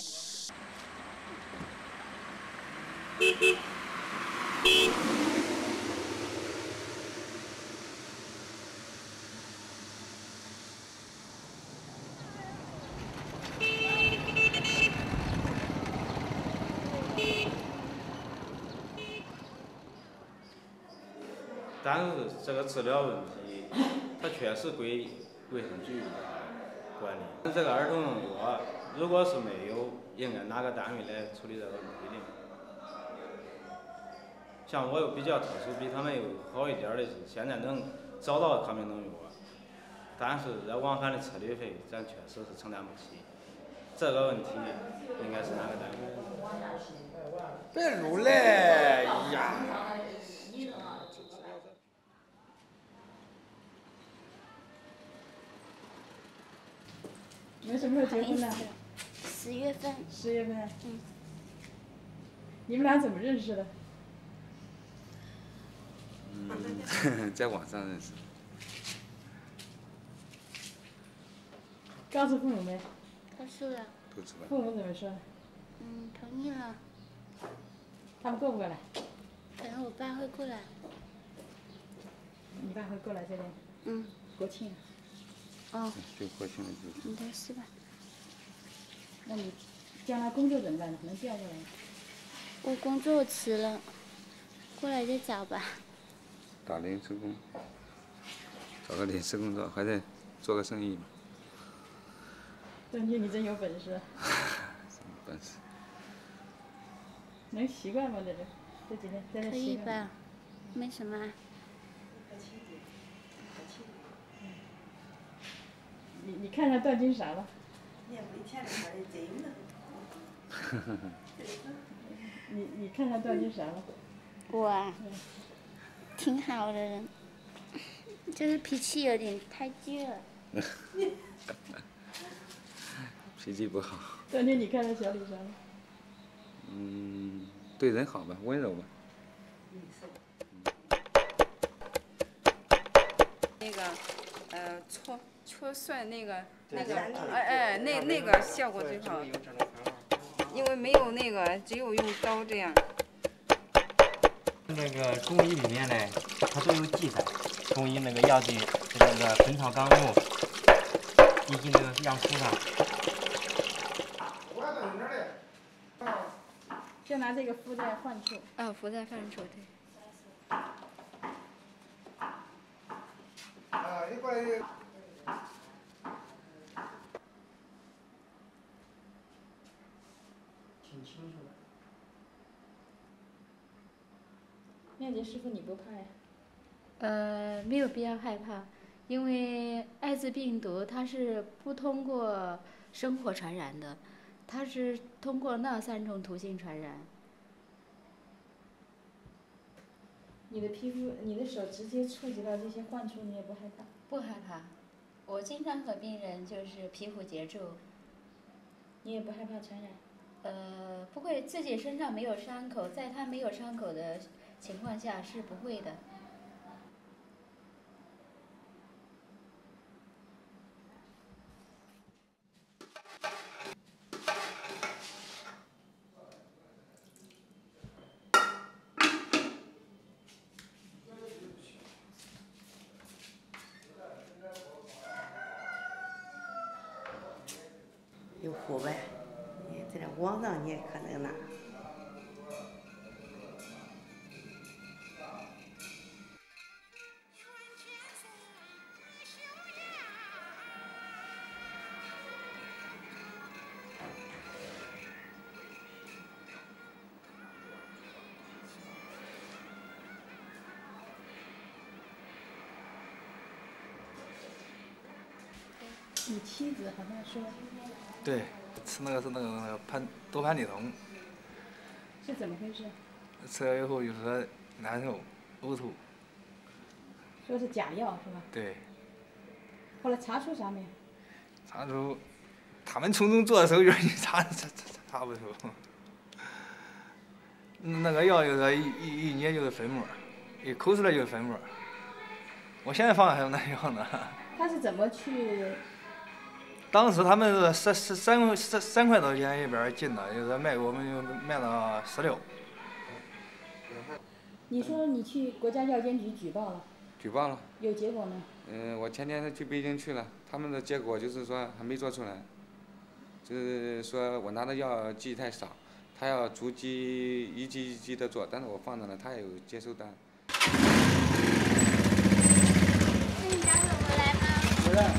但是这个治疗问题，它确实归卫生局管理。这个儿童用药，如果是没有，应该哪个单位来处理这个不一定。像我又比较特殊，比他们又好一点的是，现在能找到抗病毒药，但是这往返的车旅费，咱确实是承担不起。这个问题应该是哪个单位？ 别录嘞呀！ 你们什么时候结婚的？ 十月份。 十月份。 嗯。 你们俩怎么认识的？ 嗯，在网上认识。 告诉父母没？ 告诉了。 都知道。 父母怎么说？ 嗯，同意了。 他们过不过来？ 反正我爸会过来。 你爸会过来这边？ 嗯。 国庆。 哦。 就国庆的就应该是吧。 那你将来工作怎么办？能调过来吗？ 我工作辞了，过来再找吧。 打临时工，找个临时工作，或者做个生意嘛。 段军，你真有本事。 什么本事？ 能习惯吗？这这这几天在这习惯？ 可以吧，没什么。 你你看上段军啥了？你你看上段军啥了？ 我啊，挺好的人，就是脾气有点太倔了。 脾气不好。 段军，你看上小李啥了？ 嗯，对人好吧，温柔吧。 那个，呃，搓搓蒜那个那个，哎哎，那那个效果最好，因为没有那个，只有用刀这样。 那个中医里面呢，它都有记载，中医那个药剂，那个《本草纲目》以及那个药书上。 就拿这个敷在患处。 啊，敷在患处，对。 啊，你过来。 挺清楚的。 妙洁师傅，你不怕呀？ 呃，没有必要害怕， 因为艾滋病毒它是不通过生活传染的，它是通过那三种途径传染。 你的皮肤，你的手直接触及到这些患处，你也不害怕？ 不害怕，我经常和病人就是皮肤接触。 你也不害怕传染？ 呃，不会，自己身上没有伤口，在他没有伤口的情况下是不会的。 有腐败，你在这网上你也可能那。 你妻子好像说。 对，吃那个是那个那个潘多潘体酮。 是怎么回事？ 吃了以后就说难受、呕吐。 说是假药是吧？ 对。 后来查出啥没有？ 查出，他们从中做的时候就是你查查查查不出。那个药就是一一一捏就是粉末，一抠出来就是粉末。我现在放还有那药呢。 他是怎么去？ 当时他们是三三三三三块多钱一边进的，就是卖给我们就卖到十六。 你说你去国家药监局举报了？ 举报了。 有结果呢？ 嗯，我前天去北京去了，他们的结果就是说还没做出来，就是说我拿的药剂太少，他要逐级一级一级的做，但是我放着了，他也有接收单。 那你啥时候回来呢？ 回来。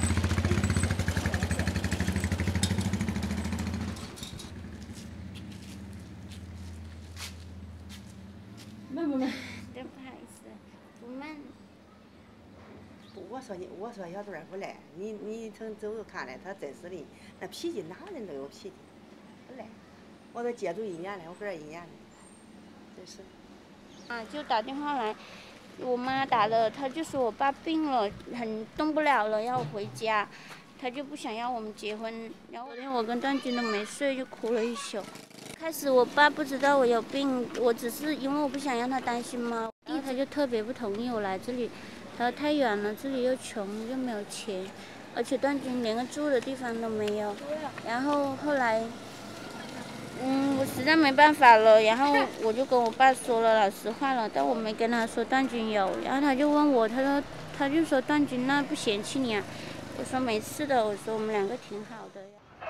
闷不闷？ 真不好意思，不闷。 我说你，我说小段不赖，你你从走走看来，他真是的，那脾气哪人都有脾气，不赖。我都接触一年了，我搁这一年了，真是。 啊，就打电话来，我妈打的，她就说我爸病了，很动不了了，要回家，她就不想要我们结婚。然后昨天我跟段军都没睡，就哭了一宿。开始我爸不知道我有病，我只是因为我不想让他担心嘛，弟他就特别不同意我来这里，他说太远了，这里又穷又没有钱，而且段军连个住的地方都没有。然后后来，嗯，我实在没办法了，然后我就跟我爸说了老实话了，但我没跟他说段军有，然后他就问我，他说他就说段军那不嫌弃你啊，我说没事的，我说我们两个挺好的。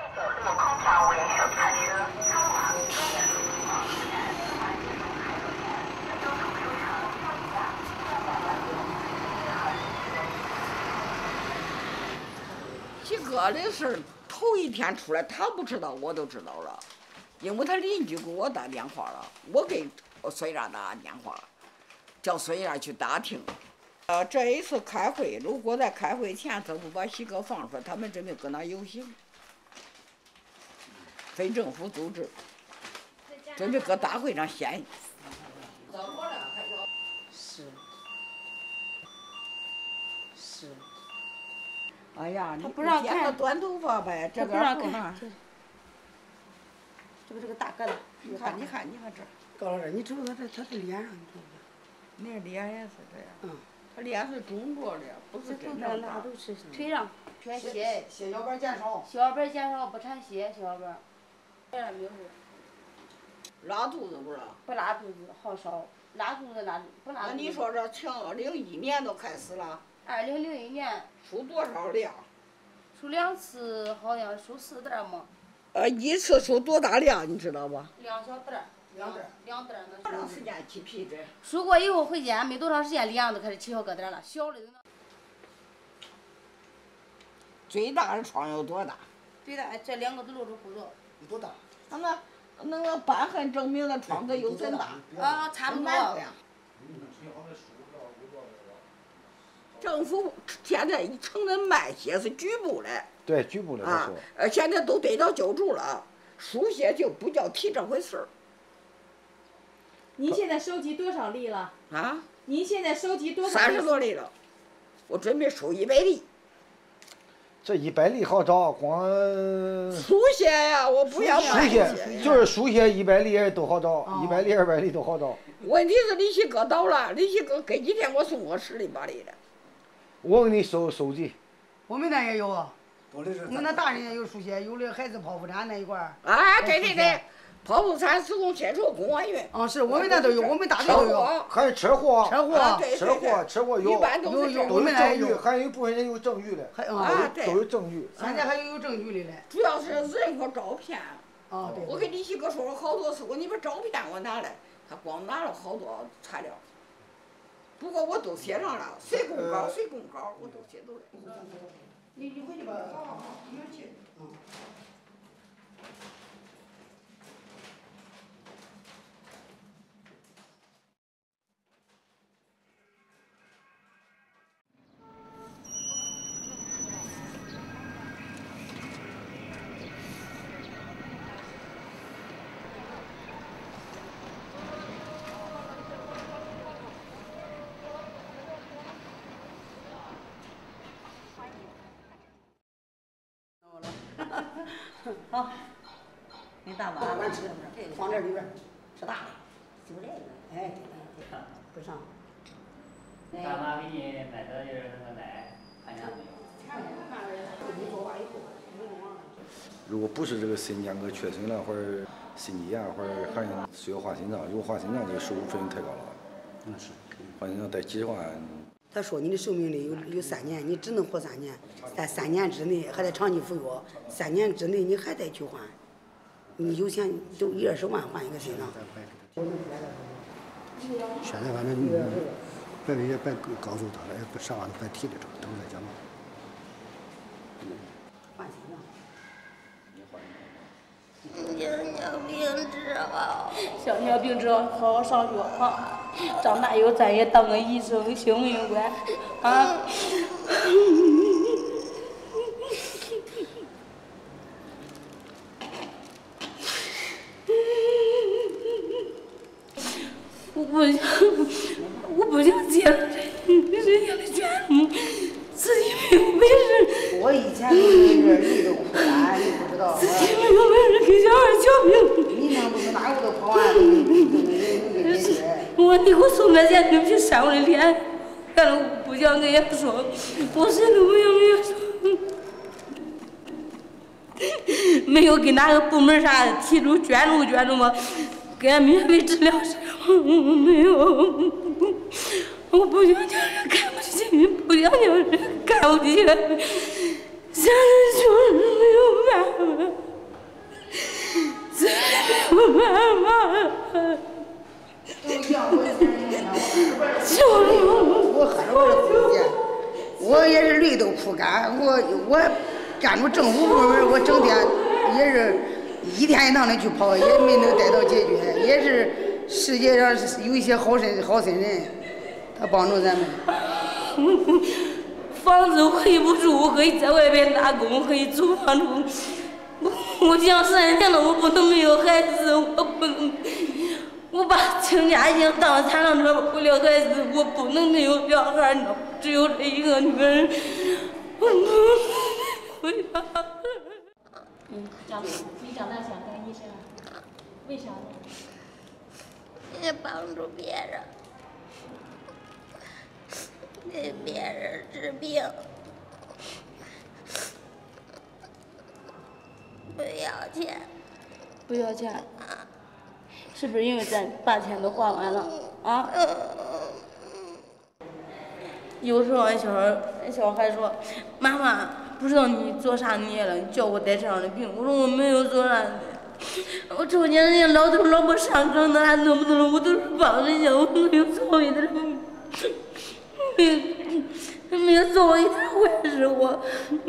几个的事儿，头一天出来，他不知道，我都知道了，因为他邻居给我打电话了，我给孙伢打电话，叫孙伢去打听。呃，这一次开会，如果在开会前他不把喜哥放出来，他们准备跟他游行。非政府组织，准备搁大会上宣。是。是。哎呀， 他不让看短头发呗，这不让看。这个这个大个子， 你看，你看，你看这。 高老师，你瞅瞅他这他这脸上，你瞅瞅。 那脸也是这样。 嗯。 他脸是肿着的，不是真正那都是腿上全血。 血小板减少。 血小板减少，不产血，血小板。这样没有。 拉肚子不是？ 不拉肚子，好少。拉肚子拉不拉肚子。 那你说这从零一年都开始了？ 二零零一年。 输多少量？ 输两次，好像输四袋嘛。 呃，一次输多大量，你知道吧？ 两小袋。两袋。两袋那。 多长时间起皮疹？ 输过以后回家没多长时间，脸都开始起小疙瘩了，小的都那。 最大的疮有多大？ 最大这两个都露出骨头。 多大？ 那那那个瘢痕证明的疮子有真大？ 啊，差不多。 政府现在承认卖血是局部的。 对，局部的啊，呃，现在都得到救助了，输血就不叫提这回事儿。 您现在收集多少粒了？ 啊？ 您现在收集多少？ 三十多粒了，我准备收一百粒。 这一百粒好找，光输血呀，我不要输血，就是输血一百粒都好找，一百粒、二百粒都好找。 问题是利息哥倒了，利息哥隔几天给我送我十粒八粒的。 我给你收收集。 我们那也有啊，我们那大人也有输血，有的孩子剖腹产那一块儿。 啊，对对对，剖腹产、子宫切除、宫外孕。 啊，是我们那都有，我们大队都有。 还有车祸， 车祸， 车祸，车祸有， 一般都是有都有证据，还有一部分人有证据的， 啊，对， 都有证据。 现在还有有证据的嘞。 主要是人和照片。 啊，对。 我跟李希哥说了好多次，我你把照片我拿来，他光拿了好多材料。不过我都写上了，谁供稿谁供稿，我都写都了。 你你回去吧，好好好，一会儿去。嗯。 好，你大碗。 碗吃，放这里边，吃大的，就这个，哎，不上。 大妈给你买的就是那个奶，看见没有？ 如果不是这个心肌梗确诊了，或者心肌炎，或者还需要换心脏，如果换心脏，这个手术费用太高了。 那是。 换心脏得几十万。 他说你的寿命里有有三年，你只能活三年，在三年之内还得长期服药，三年之内你还得去换，你有钱就一二十万换一个心脏。 现在反正别也别告诉他了，也不啥都别提了，这都在讲嘛。 换心脏。 糖尿病治好。 糖尿病治好，好好上学啊！长大以后咱也当个医生，行不行，乖？啊！我不想，我不想接了这这样的卷目，自己没有本事。 我以前都是累得苦干，你不知道。 自己没有本事给小孩瞧病。 你那不是哪有的破案都没都没人给解决。 我你给我送点钱，对不起，扇我的脸，完了我不想跟人家说，我谁都不想跟人家说。没有给哪个部门啥提出捐助捐助吗？给俺免费治疗是吗？没有。我不想叫人看不起，不想叫人看不起，现在就是没有办法，真的没有办法。 我很少出去，我也是累得苦干。我我干着政府部门，我整天也是一天一趟的去跑，也没能得到解决。也是世界上有一些好心好心人，他帮助咱们。 房子我可以不住，我可以在外边打工，可以租房住。我想三年了，我不能没有孩子，我不能。我把亲家已经当残障车，为了孩子，我不能没有小孩呢，只有这一个女儿，我不能回答。 嗯，长你长大想当医生啊？为啥呢？ 也帮助别人，给别人治病，不要钱。 不要钱。是不是因为咱把钱都花完了啊？有时候俺小孩，俺小孩说：“妈妈，不知道你做啥孽了，你叫我得这样的病。”我说我没有做啥。我瞅见人家老头老婆上炕，那还弄不弄？我都是帮人家，我没有做一点，没有没有做一点坏事，我。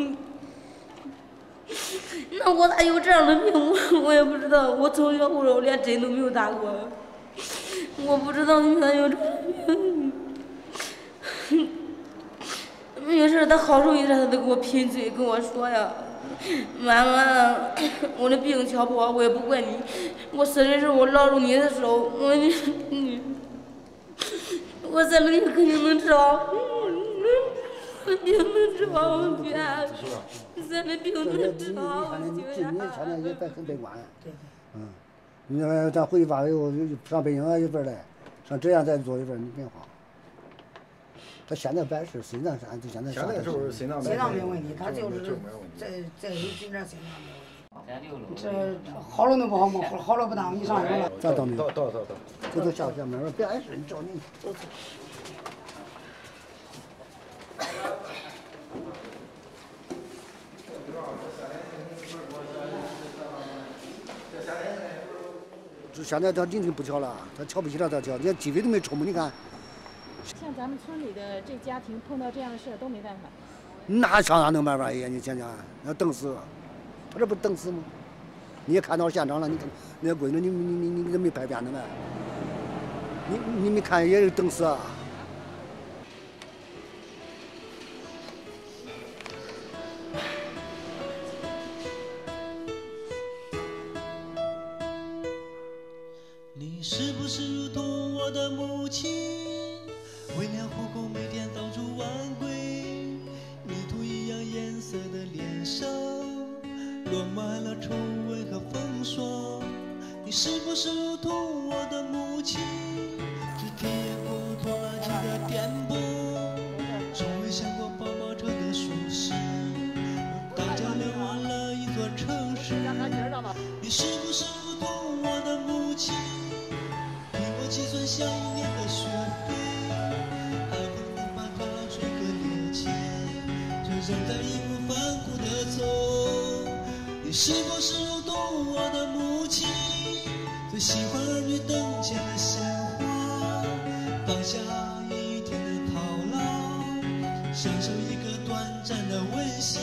那我咋有这样的病？我我也不知道。我从小我说连针都没有打过，我不知道你咋有这样的病。 没事，他好受一点，他都给我贫嘴跟我说呀，妈妈，我的病瞧不好，我也不怪你，我生的时候我捞着你的手，我你，我生了你肯定能治好，肯定能治好，我觉得，生了病能治好，我觉得。 你现在也别很悲观，嗯，你说咱回去吧，又上北京啊一份来，上浙江再做一份，你别慌。他现在摆是心脏啥，就现在现在就是心脏心脏没问题，他就是再再有几点心脏没问题。这好了能不好吗？好好了不当，你上车了。 咱到那。 到到到到。 走走下下面，别碍事，你找你走走。就现在他年龄不小了，他瞧不起了他瞧，连机会都没抽嘛，你看。 像咱们村里的这家庭碰到这样的事儿都没办法。 那上哪能办法呀？你想想，那等死，他这不等死吗？你也看到现场了，你看那闺女，你你你你你没拍片子没？你你没看也是等死啊？ 你是不是如同我的母亲？为了糊口，每天到处晚归，泥土一样颜色的脸上落满了皱纹和风霜。你是不是如同我的母亲，只体验过拖拉机的颠簸，从未想过宝马车的舒适，大家流忘了一座城市。你是不是如同我的母亲，替我计算下一年的学费，正在义无反顾地走，你是否是如同我的母亲，最喜欢儿女灯前的鲜花，放下一天的操劳，享受一个短暂的温馨。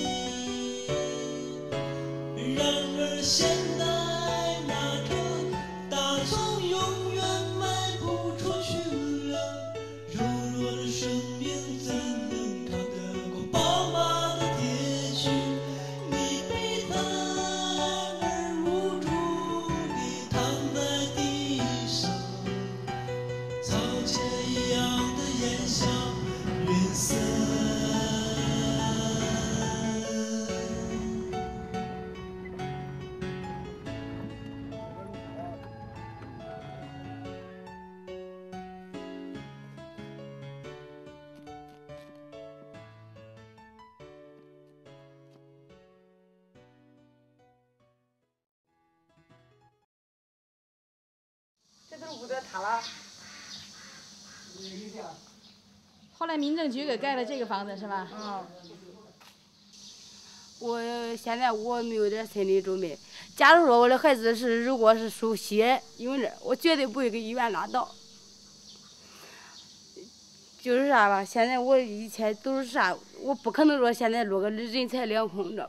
然而现在那棵大葱永远卖不出去了，柔弱的生命怎能扛得过宝马的铁蹄？你比他儿无助地躺在地上，草芥一样的烟香云散。 这都是屋子塌了。 后来民政局给盖了这个房子是吧？ 嗯。我现在我没有点心理准备。假如说我的孩子是如果是输血用这，我绝对不会给医院拉倒。就是啥吧，现在我以前都是啥，我不可能说现在落个人财两空着。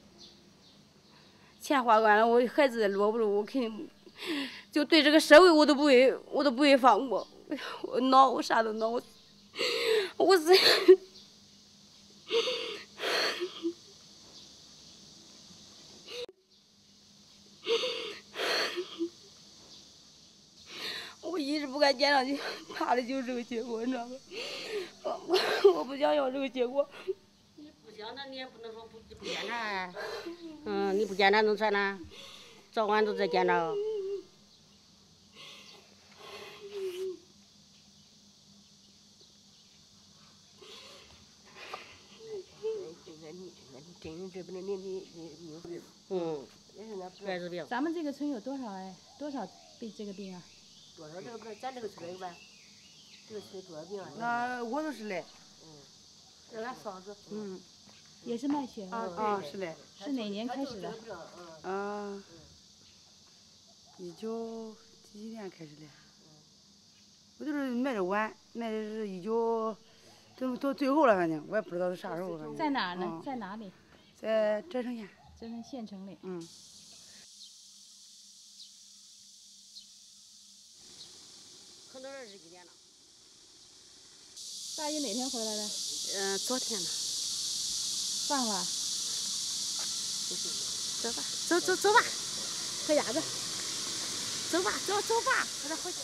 钱花光了，我孩子落不住，我肯定就对这个社会我都不会，我都不会放过。我恼，我啥都恼，我我是。我一直不敢见上去，怕的就是这个结果，你知道吗？我我我不想要这个结果。 你不想，那你也不能说不不检查啊。嗯，你不检查能算呢？早晚都在检查。嗯，艾滋病。 咱们这个村有多少哎？多少被这个病啊？ 多少这个不是咱这个村有吧？这个村多少病啊？ 那我都是嘞。 嗯，这俺嫂子。 嗯。 也是卖血啊啊是嘞。 是哪年开始的？ 啊。一九几几年开始的？我就是卖的晚，卖的是一九，都到最后了，反正我也不知道是啥时候。 在哪呢？在哪里？ 在浙城县。 浙城县城里。 嗯。 很多人是几点了？ 大姨哪天回来的？ 嗯、呃，昨天呢。 放了。 走吧，走走走吧，快点子，走吧，走走吧，快点回去。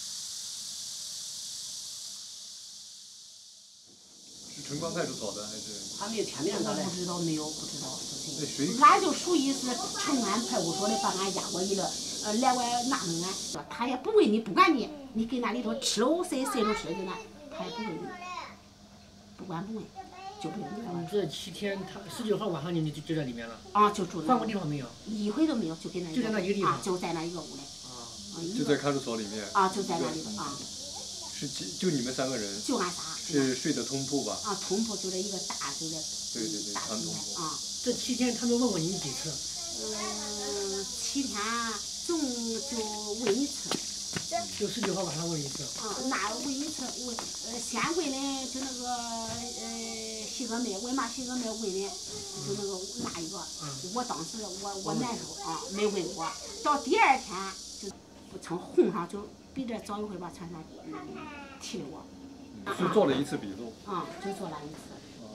是城关派出所的还是？ 他没有填名的嘞。不知道没有，不知道是谁。 那谁？ 俺就属于是城安派出所的，把俺押过去了，呃，来外纳闷俺，他也不问你，不管你，你给那里头吃喽，谁谁都吃给咱，他也不问你，不管不问。就不用你这七天，他十九号晚上你们就就在里面了。 啊，就住。 换过地方没有？ 一回都没有，就给那。 就在那一个地方。 啊，就在那一个屋里。 啊。 就在看守所里面。 啊，就在那里头啊。 是就你们三个人。 就俺仨。 是睡的通铺吧？ 啊，通铺就这一个大，就这。 对对对，长通铺。 啊。 这七天他们问过你几次？ 嗯，七天总就问一次。 就十九号晚上问一次。 啊，那问一次问，呃，先问的就那个呃西哥妹，问嘛西哥妹问的，就那个那一个，我当时我我难受啊，没问过。到第二天就不成红上，就比这早一回把传单提了我。 是做了一次笔录。 啊，就做了一次。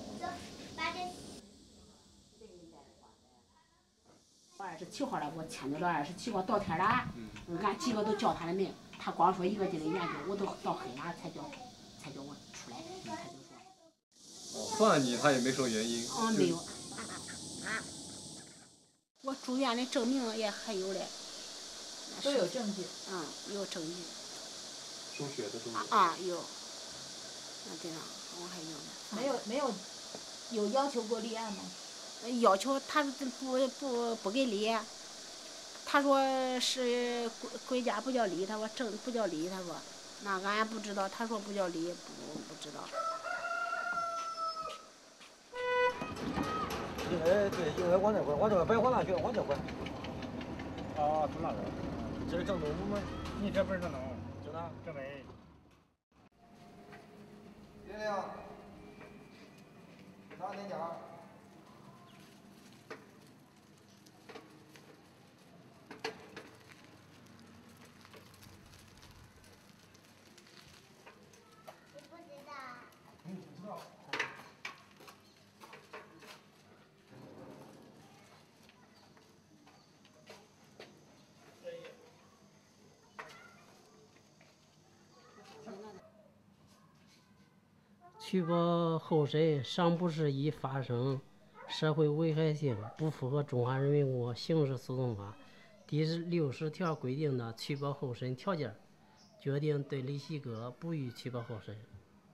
二十七号了，我签到了二十七号到天了，俺几个都叫他的名，他光说一个劲的研究，我都到黑了才叫才叫我出来，他就说。 犯你他也没说原因。 哦，没有。我住院的证明也还有嘞。 都有证据。 嗯，有证据。 输血的证据。 啊，有。那对了，我还有呢。 没有没有，有要求过立案吗？ 要求他不不不给立，他说是国国家不叫立，他说政不叫立，他说那俺也不知道，他说不叫立，不不知道。 应该对，应该往那块，往这个百货大学往这块。 哦，从那边。 这是正东部门。 你这不是正东， 就那正北。 玲玲，哪哪家？ 取保候审尚不是已发生社会危害性，不符合中华人民共和国刑事诉讼法第六十条规定的取保候审条件，决定对李喜哥不予取保候审。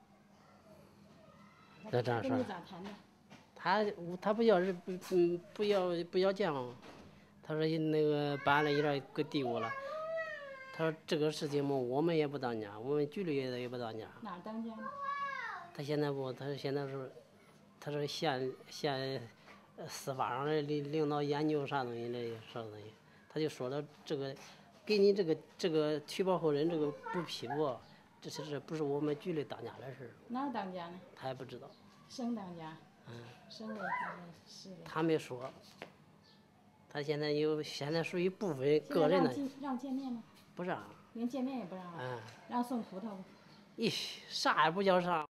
在这儿说，他他不要人不嗯不要不要见我，他说那个办案了有点给嘀咕了。他说这个事情嘛，我们也不当家，我们局里也也不当家。 哪当家？ 他现在不，他说现在是，他说县县司法上的领领导研究啥东西的啥东西，他就说了这个，给你这个这个取保候审这个不批驳，这是这不是我们局里当家的事。 哪当家呢？ 他也不知道。 省当家。 嗯。 省委还是市委？ 他没说。他现在有现在属于部分个人的。 让见面吗？ 不让。 连见面也不让啊？ 嗯。 让送葡萄不？ 咦，啥也不叫啥。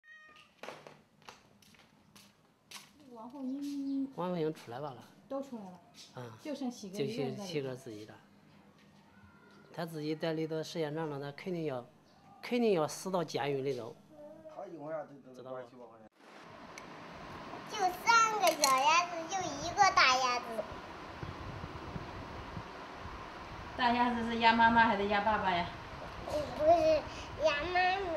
王凤英， 王凤英出来吧了， 都出来了， 啊， 就剩喜哥就一个人在里喜哥自己的，他自己在里头时间长了，他肯定要，肯定要死到监狱里头。 他一会儿知道吧？ 就三个小鸭子，就一个大鸭子。 大鸭子是鸭妈妈还是鸭爸爸呀？ 不是鸭妈妈。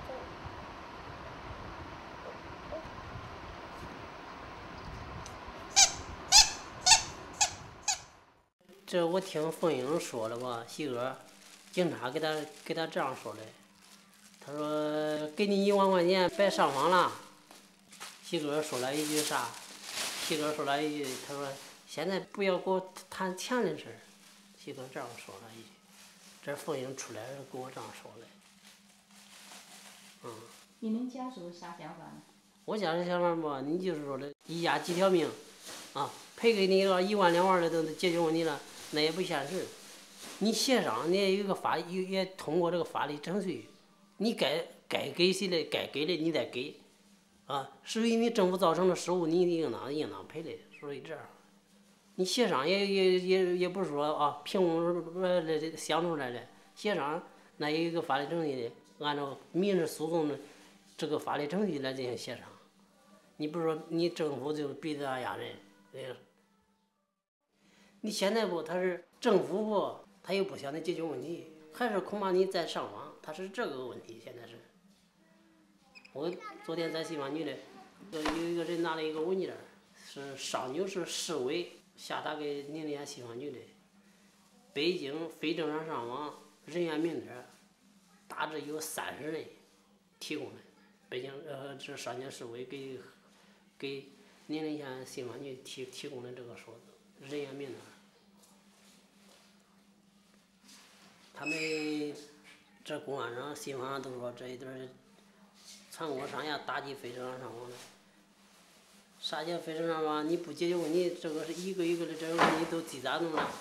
这我听凤英说了吧，喜哥，警察给他给他这样说的，他说给你一万块钱别上访了。喜哥说了一句啥？喜哥说了一句，他说现在不要给我谈钱的事儿。喜哥这样说了一句，这凤英出来跟我这样说的。嗯。 你们家属啥想法呢？ 我家的想法吧，你就是说的一家几条命，啊，赔给你个一万两万的都解决问题了。那也不现实，你协商你也有一个法，也通过这个法律程序， 你该该给谁的该给的你得给，啊，是因为政府造成的失误，你应当应当赔的，所以这样。你协商也也也也不是说啊凭呃想出来的，协商那有一个法律程序的，按照民事诉讼的这个法律程序来进行协商。你不是说你政府就逼着压人，呃，你现在不他是政府不，他又不想着解决问题，还是恐怕你再上访，他是这个问题。现在是，我昨天在西方局里，有有一个人拿了一个文件，是上九市市委下达给宁夏西方局的，北京非正常上访人员名单，大致有三十人提供的，北京呃这上九市委给。给宁夏西方局提提供的这个数字人员名单，他们这公安上、新闻上都说这一段全国上下打击非正常上访的，啥叫非正常上访？你不解决问题，这个是一个一个的这个问题都积攒中了。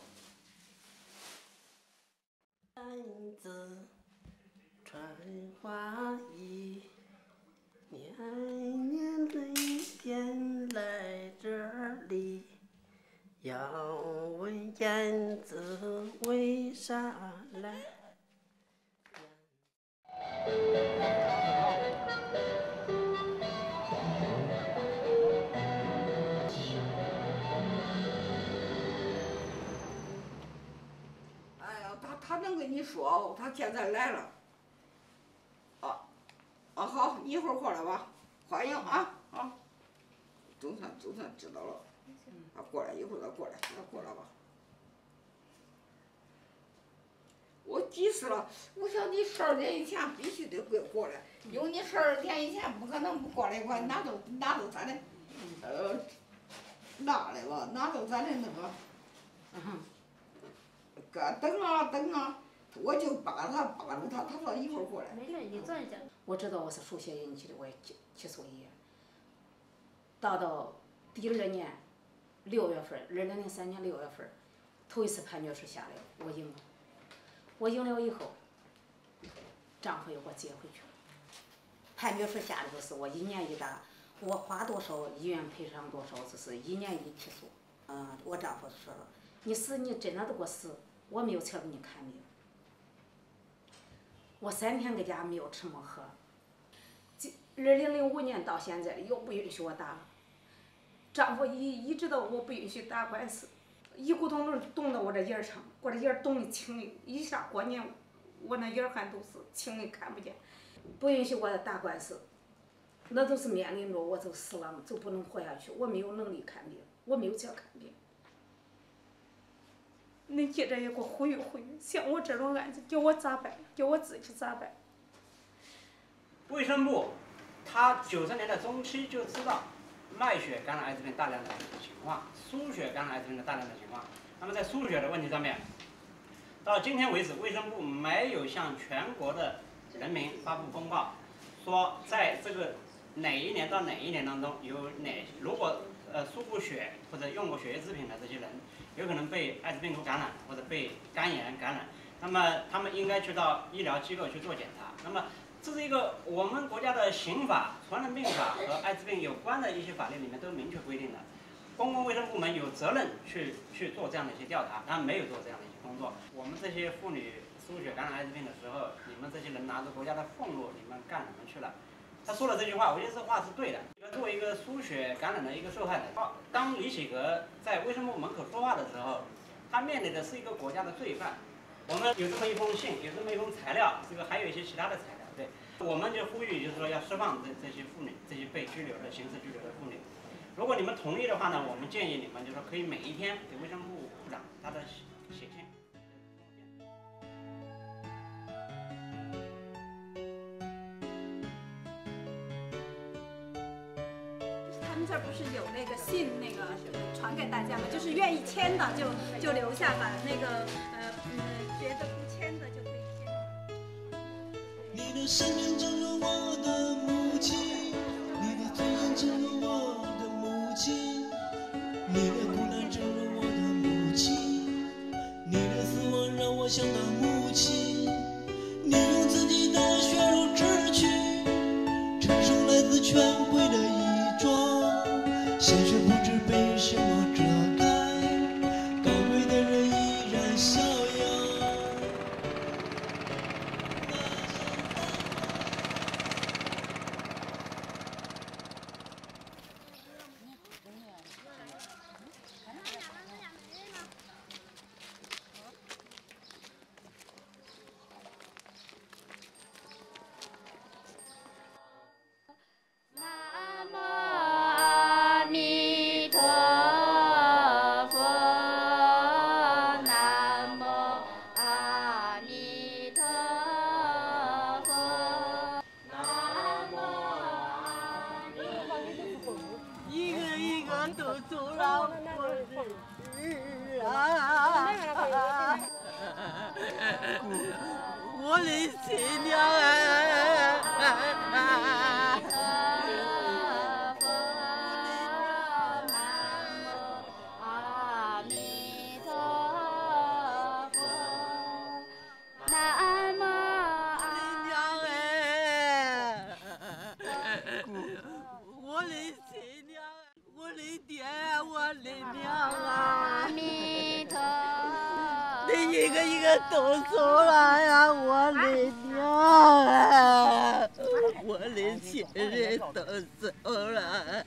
男子穿花衣。年年的一天来这里，要问燕子为啥来？ 哎呀，他他能跟你说，他现在来了。啊好，你一会儿过来吧，欢迎啊啊！总算总算知道了，啊过来一会儿再过来，再过来吧。我急死了，我想你十二点以前必须得过过来，因为你十二点以前不可能不过来，快拿走拿走咱的，呃，拿来吧，拿走咱的那个，嗯，搁等啊等啊。我就扒他扒住他，他说一会儿过来。 没事，你坐一下。我知道我是输血引起的，我也起起诉医院。到到第二年六月份，二零零三年六月份，头一次判决书下来，我赢了。我赢了以后，丈夫又给我接回去了。判决书下来的是我一年一打，我花多少医院赔偿多少，这是一年一起诉。嗯，我丈夫说了，你死你真的都给我死，我没有钱给你看病。我三天搁家没有吃没喝，二零零五年到现在又不允许我打，丈夫一一直到我不允许打官司，一股咚咚冻到我这眼上，我这眼冻的青的，一下过年我那眼汗都是青的看不见，不允许我打官司，那都是面临着我就死亡就不能活下去，我没有能力看病，我没有钱看病。恁记者也给我呼吁呼吁，像我这种案子，叫我咋办？叫我自己咋办？ 卫生部，他九十年代中期就知道脉血感染艾滋病大量的情况，输血感染艾滋病的大量的情况。那么在输血的问题上面，到今天为止，卫生部没有向全国的人民发布公告，说在这个哪一年到哪一年当中有哪如果呃输过血或者用过血液制品的这些人。有可能被艾滋病毒感染或者被肝炎感染，那么他们应该去到医疗机构去做检查。那么这是一个我们国家的刑法、传染病法和艾滋病有关的一些法律里面都明确规定的，公共卫生部门有责任去去做这样的一些调查，但没有做这样的一些工作。我们这些妇女输血感染艾滋病的时候，你们这些人拿着国家的俸禄，你们干什么去了？他说了这句话，我觉得这话是对的。作为一个输血感染的一个受害者，当李启革在卫生部门口说话的时候，他面临的是一个国家的罪犯。我们有这么一封信，有这么一封材料，这个还有一些其他的材料，对，我们就呼吁，就是说要释放这这些妇女，这些被拘留的刑事拘留的妇女。如果你们同意的话呢，我们建议你们就是说可以每一天给卫生部部长他的写信。 他们这儿不是有那个信，那个传给大家吗？就是愿意签的就就留下吧，那个呃嗯别的不签的就可以签。 你的生命正如我的母亲，你的尊严正如我的母亲，你的苦难正如我的母亲，你的死亡让我想到母亲，你用自己的血权贵的衣装，现实不知被什么遮盖，高贵的人依然逍遥。 我的亲娘哎！ 阿弥陀佛，南无阿娘哎！我的亲娘，我的爹，我的娘啊！ 阿弥陀。 你一个一个都走了呀，我的娘啊！我的亲人都走了。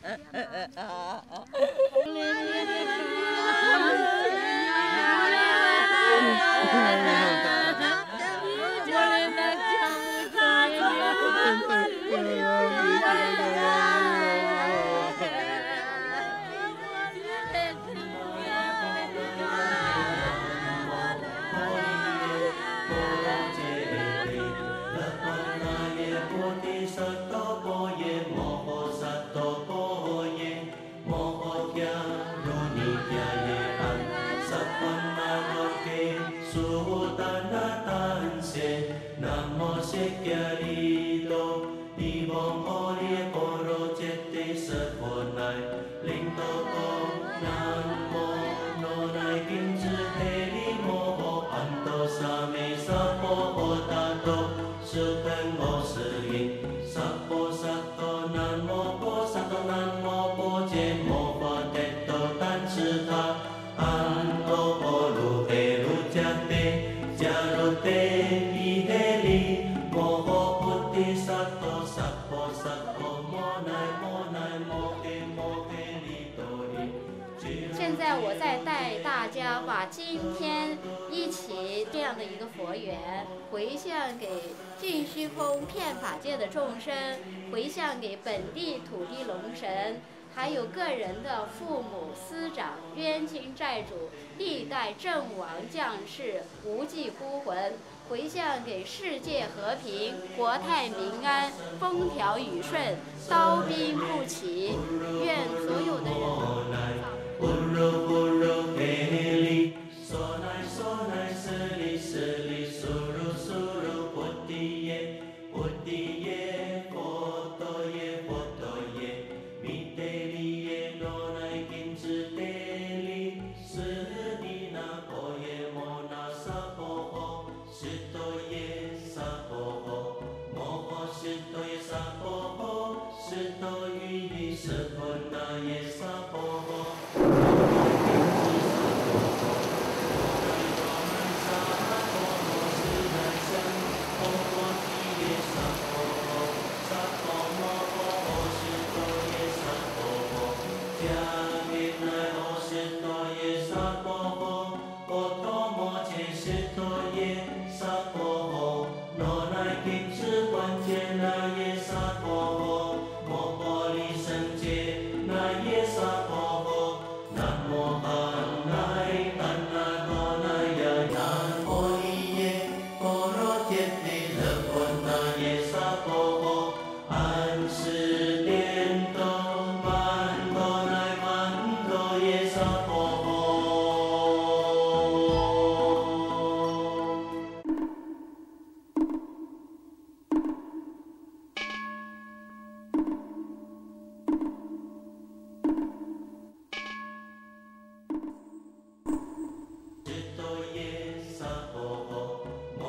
现在我在带大家把今天一起这样的一个佛缘回向给净虚空遍法界的众生，回向给本地土地龙神，还有个人的父母师长、冤亲债主、历代阵亡将士、无忌孤魂，回向给世界和平、国泰民安、风调雨顺、刀兵不起，愿所有的人。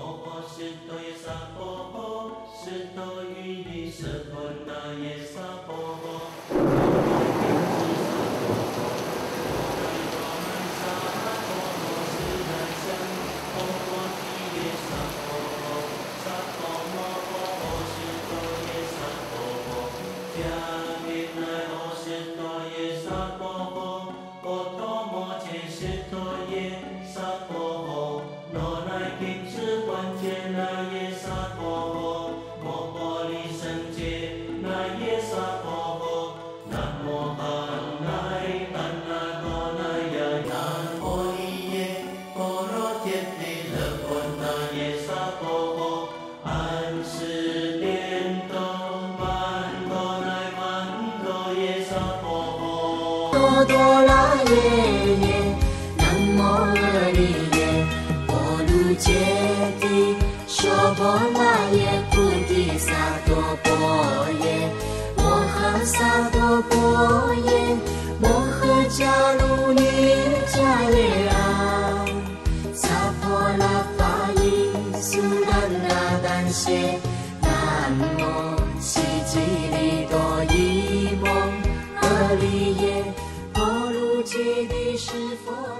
Sapo 多哆啦耶耶，南无阿弥耶，波卢揭谛，娑婆那耶，菩提萨埵婆耶，摩诃萨埵婆耶，摩诃迦卢尼迦耶啊，萨婆拉法伊苏兰那丹谢，南无悉吉利多伊蒙阿利耶。揭谛是佛。